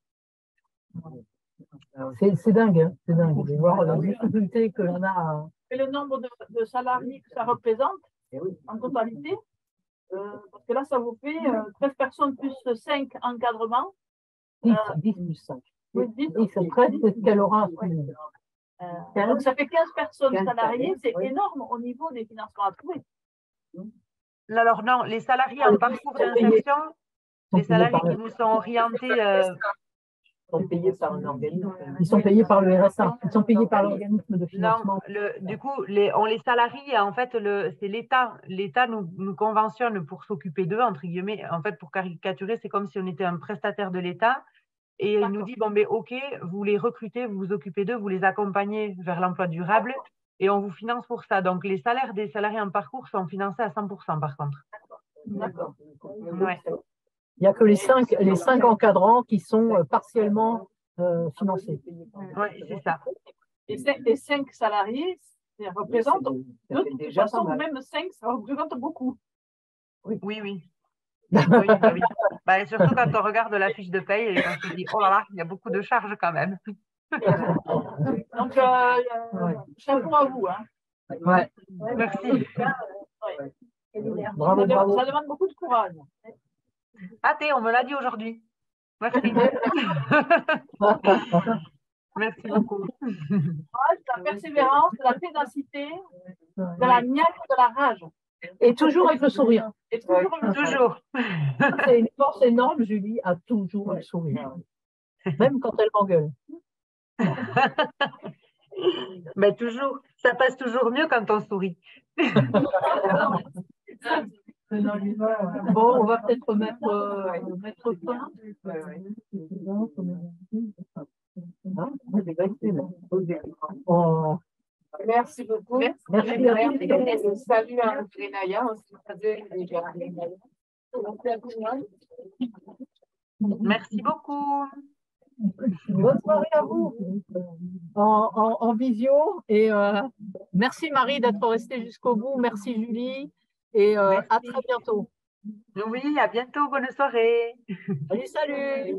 I: C'est dingue, hein, c'est dingue de voir la difficulté que l'on a.
A: Et le nombre de salariés que ça représente en totalité, parce que là, ça vous fait 13 personnes plus 5 encadrements.
I: 10 plus 5.
A: Oui, 10,
I: 13, c'est ce qu'elle aura.
A: Donc, ça fait 15 personnes salariées, c'est énorme au niveau des financements à trouver.
J: Alors non, les salariés en parcours d'insertion, les salariés qui nous sont orientés…
C: sont payés par un organisme.
I: Ils sont payés par le RSA, ils sont payés par l'organisme de financement.
J: Non, du coup, on les salarie, en fait, c'est l'État. L'État nous conventionne pour s'occuper d'eux, entre guillemets. En fait, pour caricaturer, c'est comme si on était un prestataire de l'État. Et il nous dit, bon, mais OK, vous les recrutez, vous vous occupez d'eux, vous les accompagnez vers l'emploi durable et on vous finance pour ça. Donc, les salaires des salariés en parcours sont financés à 100% par contre.
C: D'accord.
J: Ouais.
I: Il n'y a que les 5 encadrants qui sont partiellement financés.
J: Oui, c'est ça.
A: Et 5 salariés, ça représente, de toute façon, même 5, ça représente beaucoup.
J: Oui. Oui. Bah, surtout quand on regarde la fiche de paye et qu'on se dit, oh là là, il y a beaucoup de charges quand même.
A: Donc, chapeau à vous. Hein.
I: Ouais.
J: Merci.
I: Bravo, bravo.
A: Ça demande beaucoup de courage.
J: On me l'a dit aujourd'hui. Merci. Merci beaucoup.
A: La persévérance, la ténacité, de la niaque, de la rage.
I: Et toujours avec le sourire.
A: Et toujours.
I: C'est une force énorme, Julie, à toujours le sourire. Même quand elle m'engueule.
J: Mais toujours, ça passe toujours mieux quand on sourit.
I: Bon, on va peut-être mettre fin.
F: Merci beaucoup.
I: Merci.
F: Salut à Renaya.
J: Merci beaucoup.
I: Bonne soirée à vous en visio. Et merci Marie d'être restée jusqu'au bout. Merci Julie. Et à très bientôt.
J: Oui, à bientôt. Bonne soirée.
I: Salut, salut.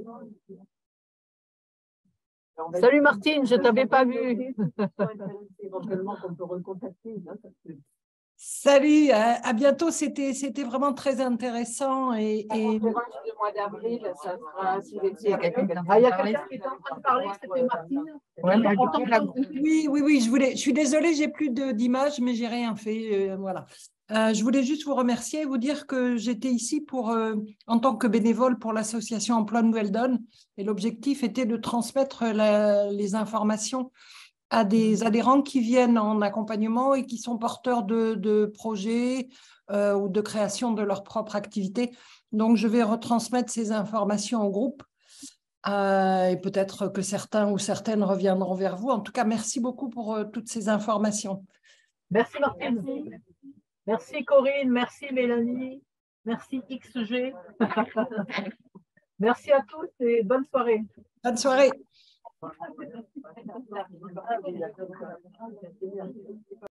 I: Salut Martine, je ne t'avais pas vue.
C: Éventuellement qu'on peut recontacter.
L: Salut, à bientôt. C'était vraiment très intéressant.
F: La conférence du mois d'avril, ça sera si il y a quelqu'un qui
I: il y a quelqu'un qui est en train de parler, c'était Martine.
L: Oui, je suis désolée, j'ai plus d'images, mais j'ai rien fait. Voilà. Je voulais juste vous remercier et vous dire que j'étais ici en tant que bénévole pour l'association Emploi Nouvelle Donne. Et l'objectif était de transmettre les informations à des adhérents qui viennent en accompagnement et qui sont porteurs de projets ou de création de leur propre activité. Donc, je vais retransmettre ces informations au groupe et peut-être que certains ou certaines reviendront vers vous. En tout cas, merci beaucoup pour toutes ces informations.
I: Merci Martine. Merci Corinne, merci Mélanie, merci XG. Merci à tous et bonne soirée.
L: Bonne soirée.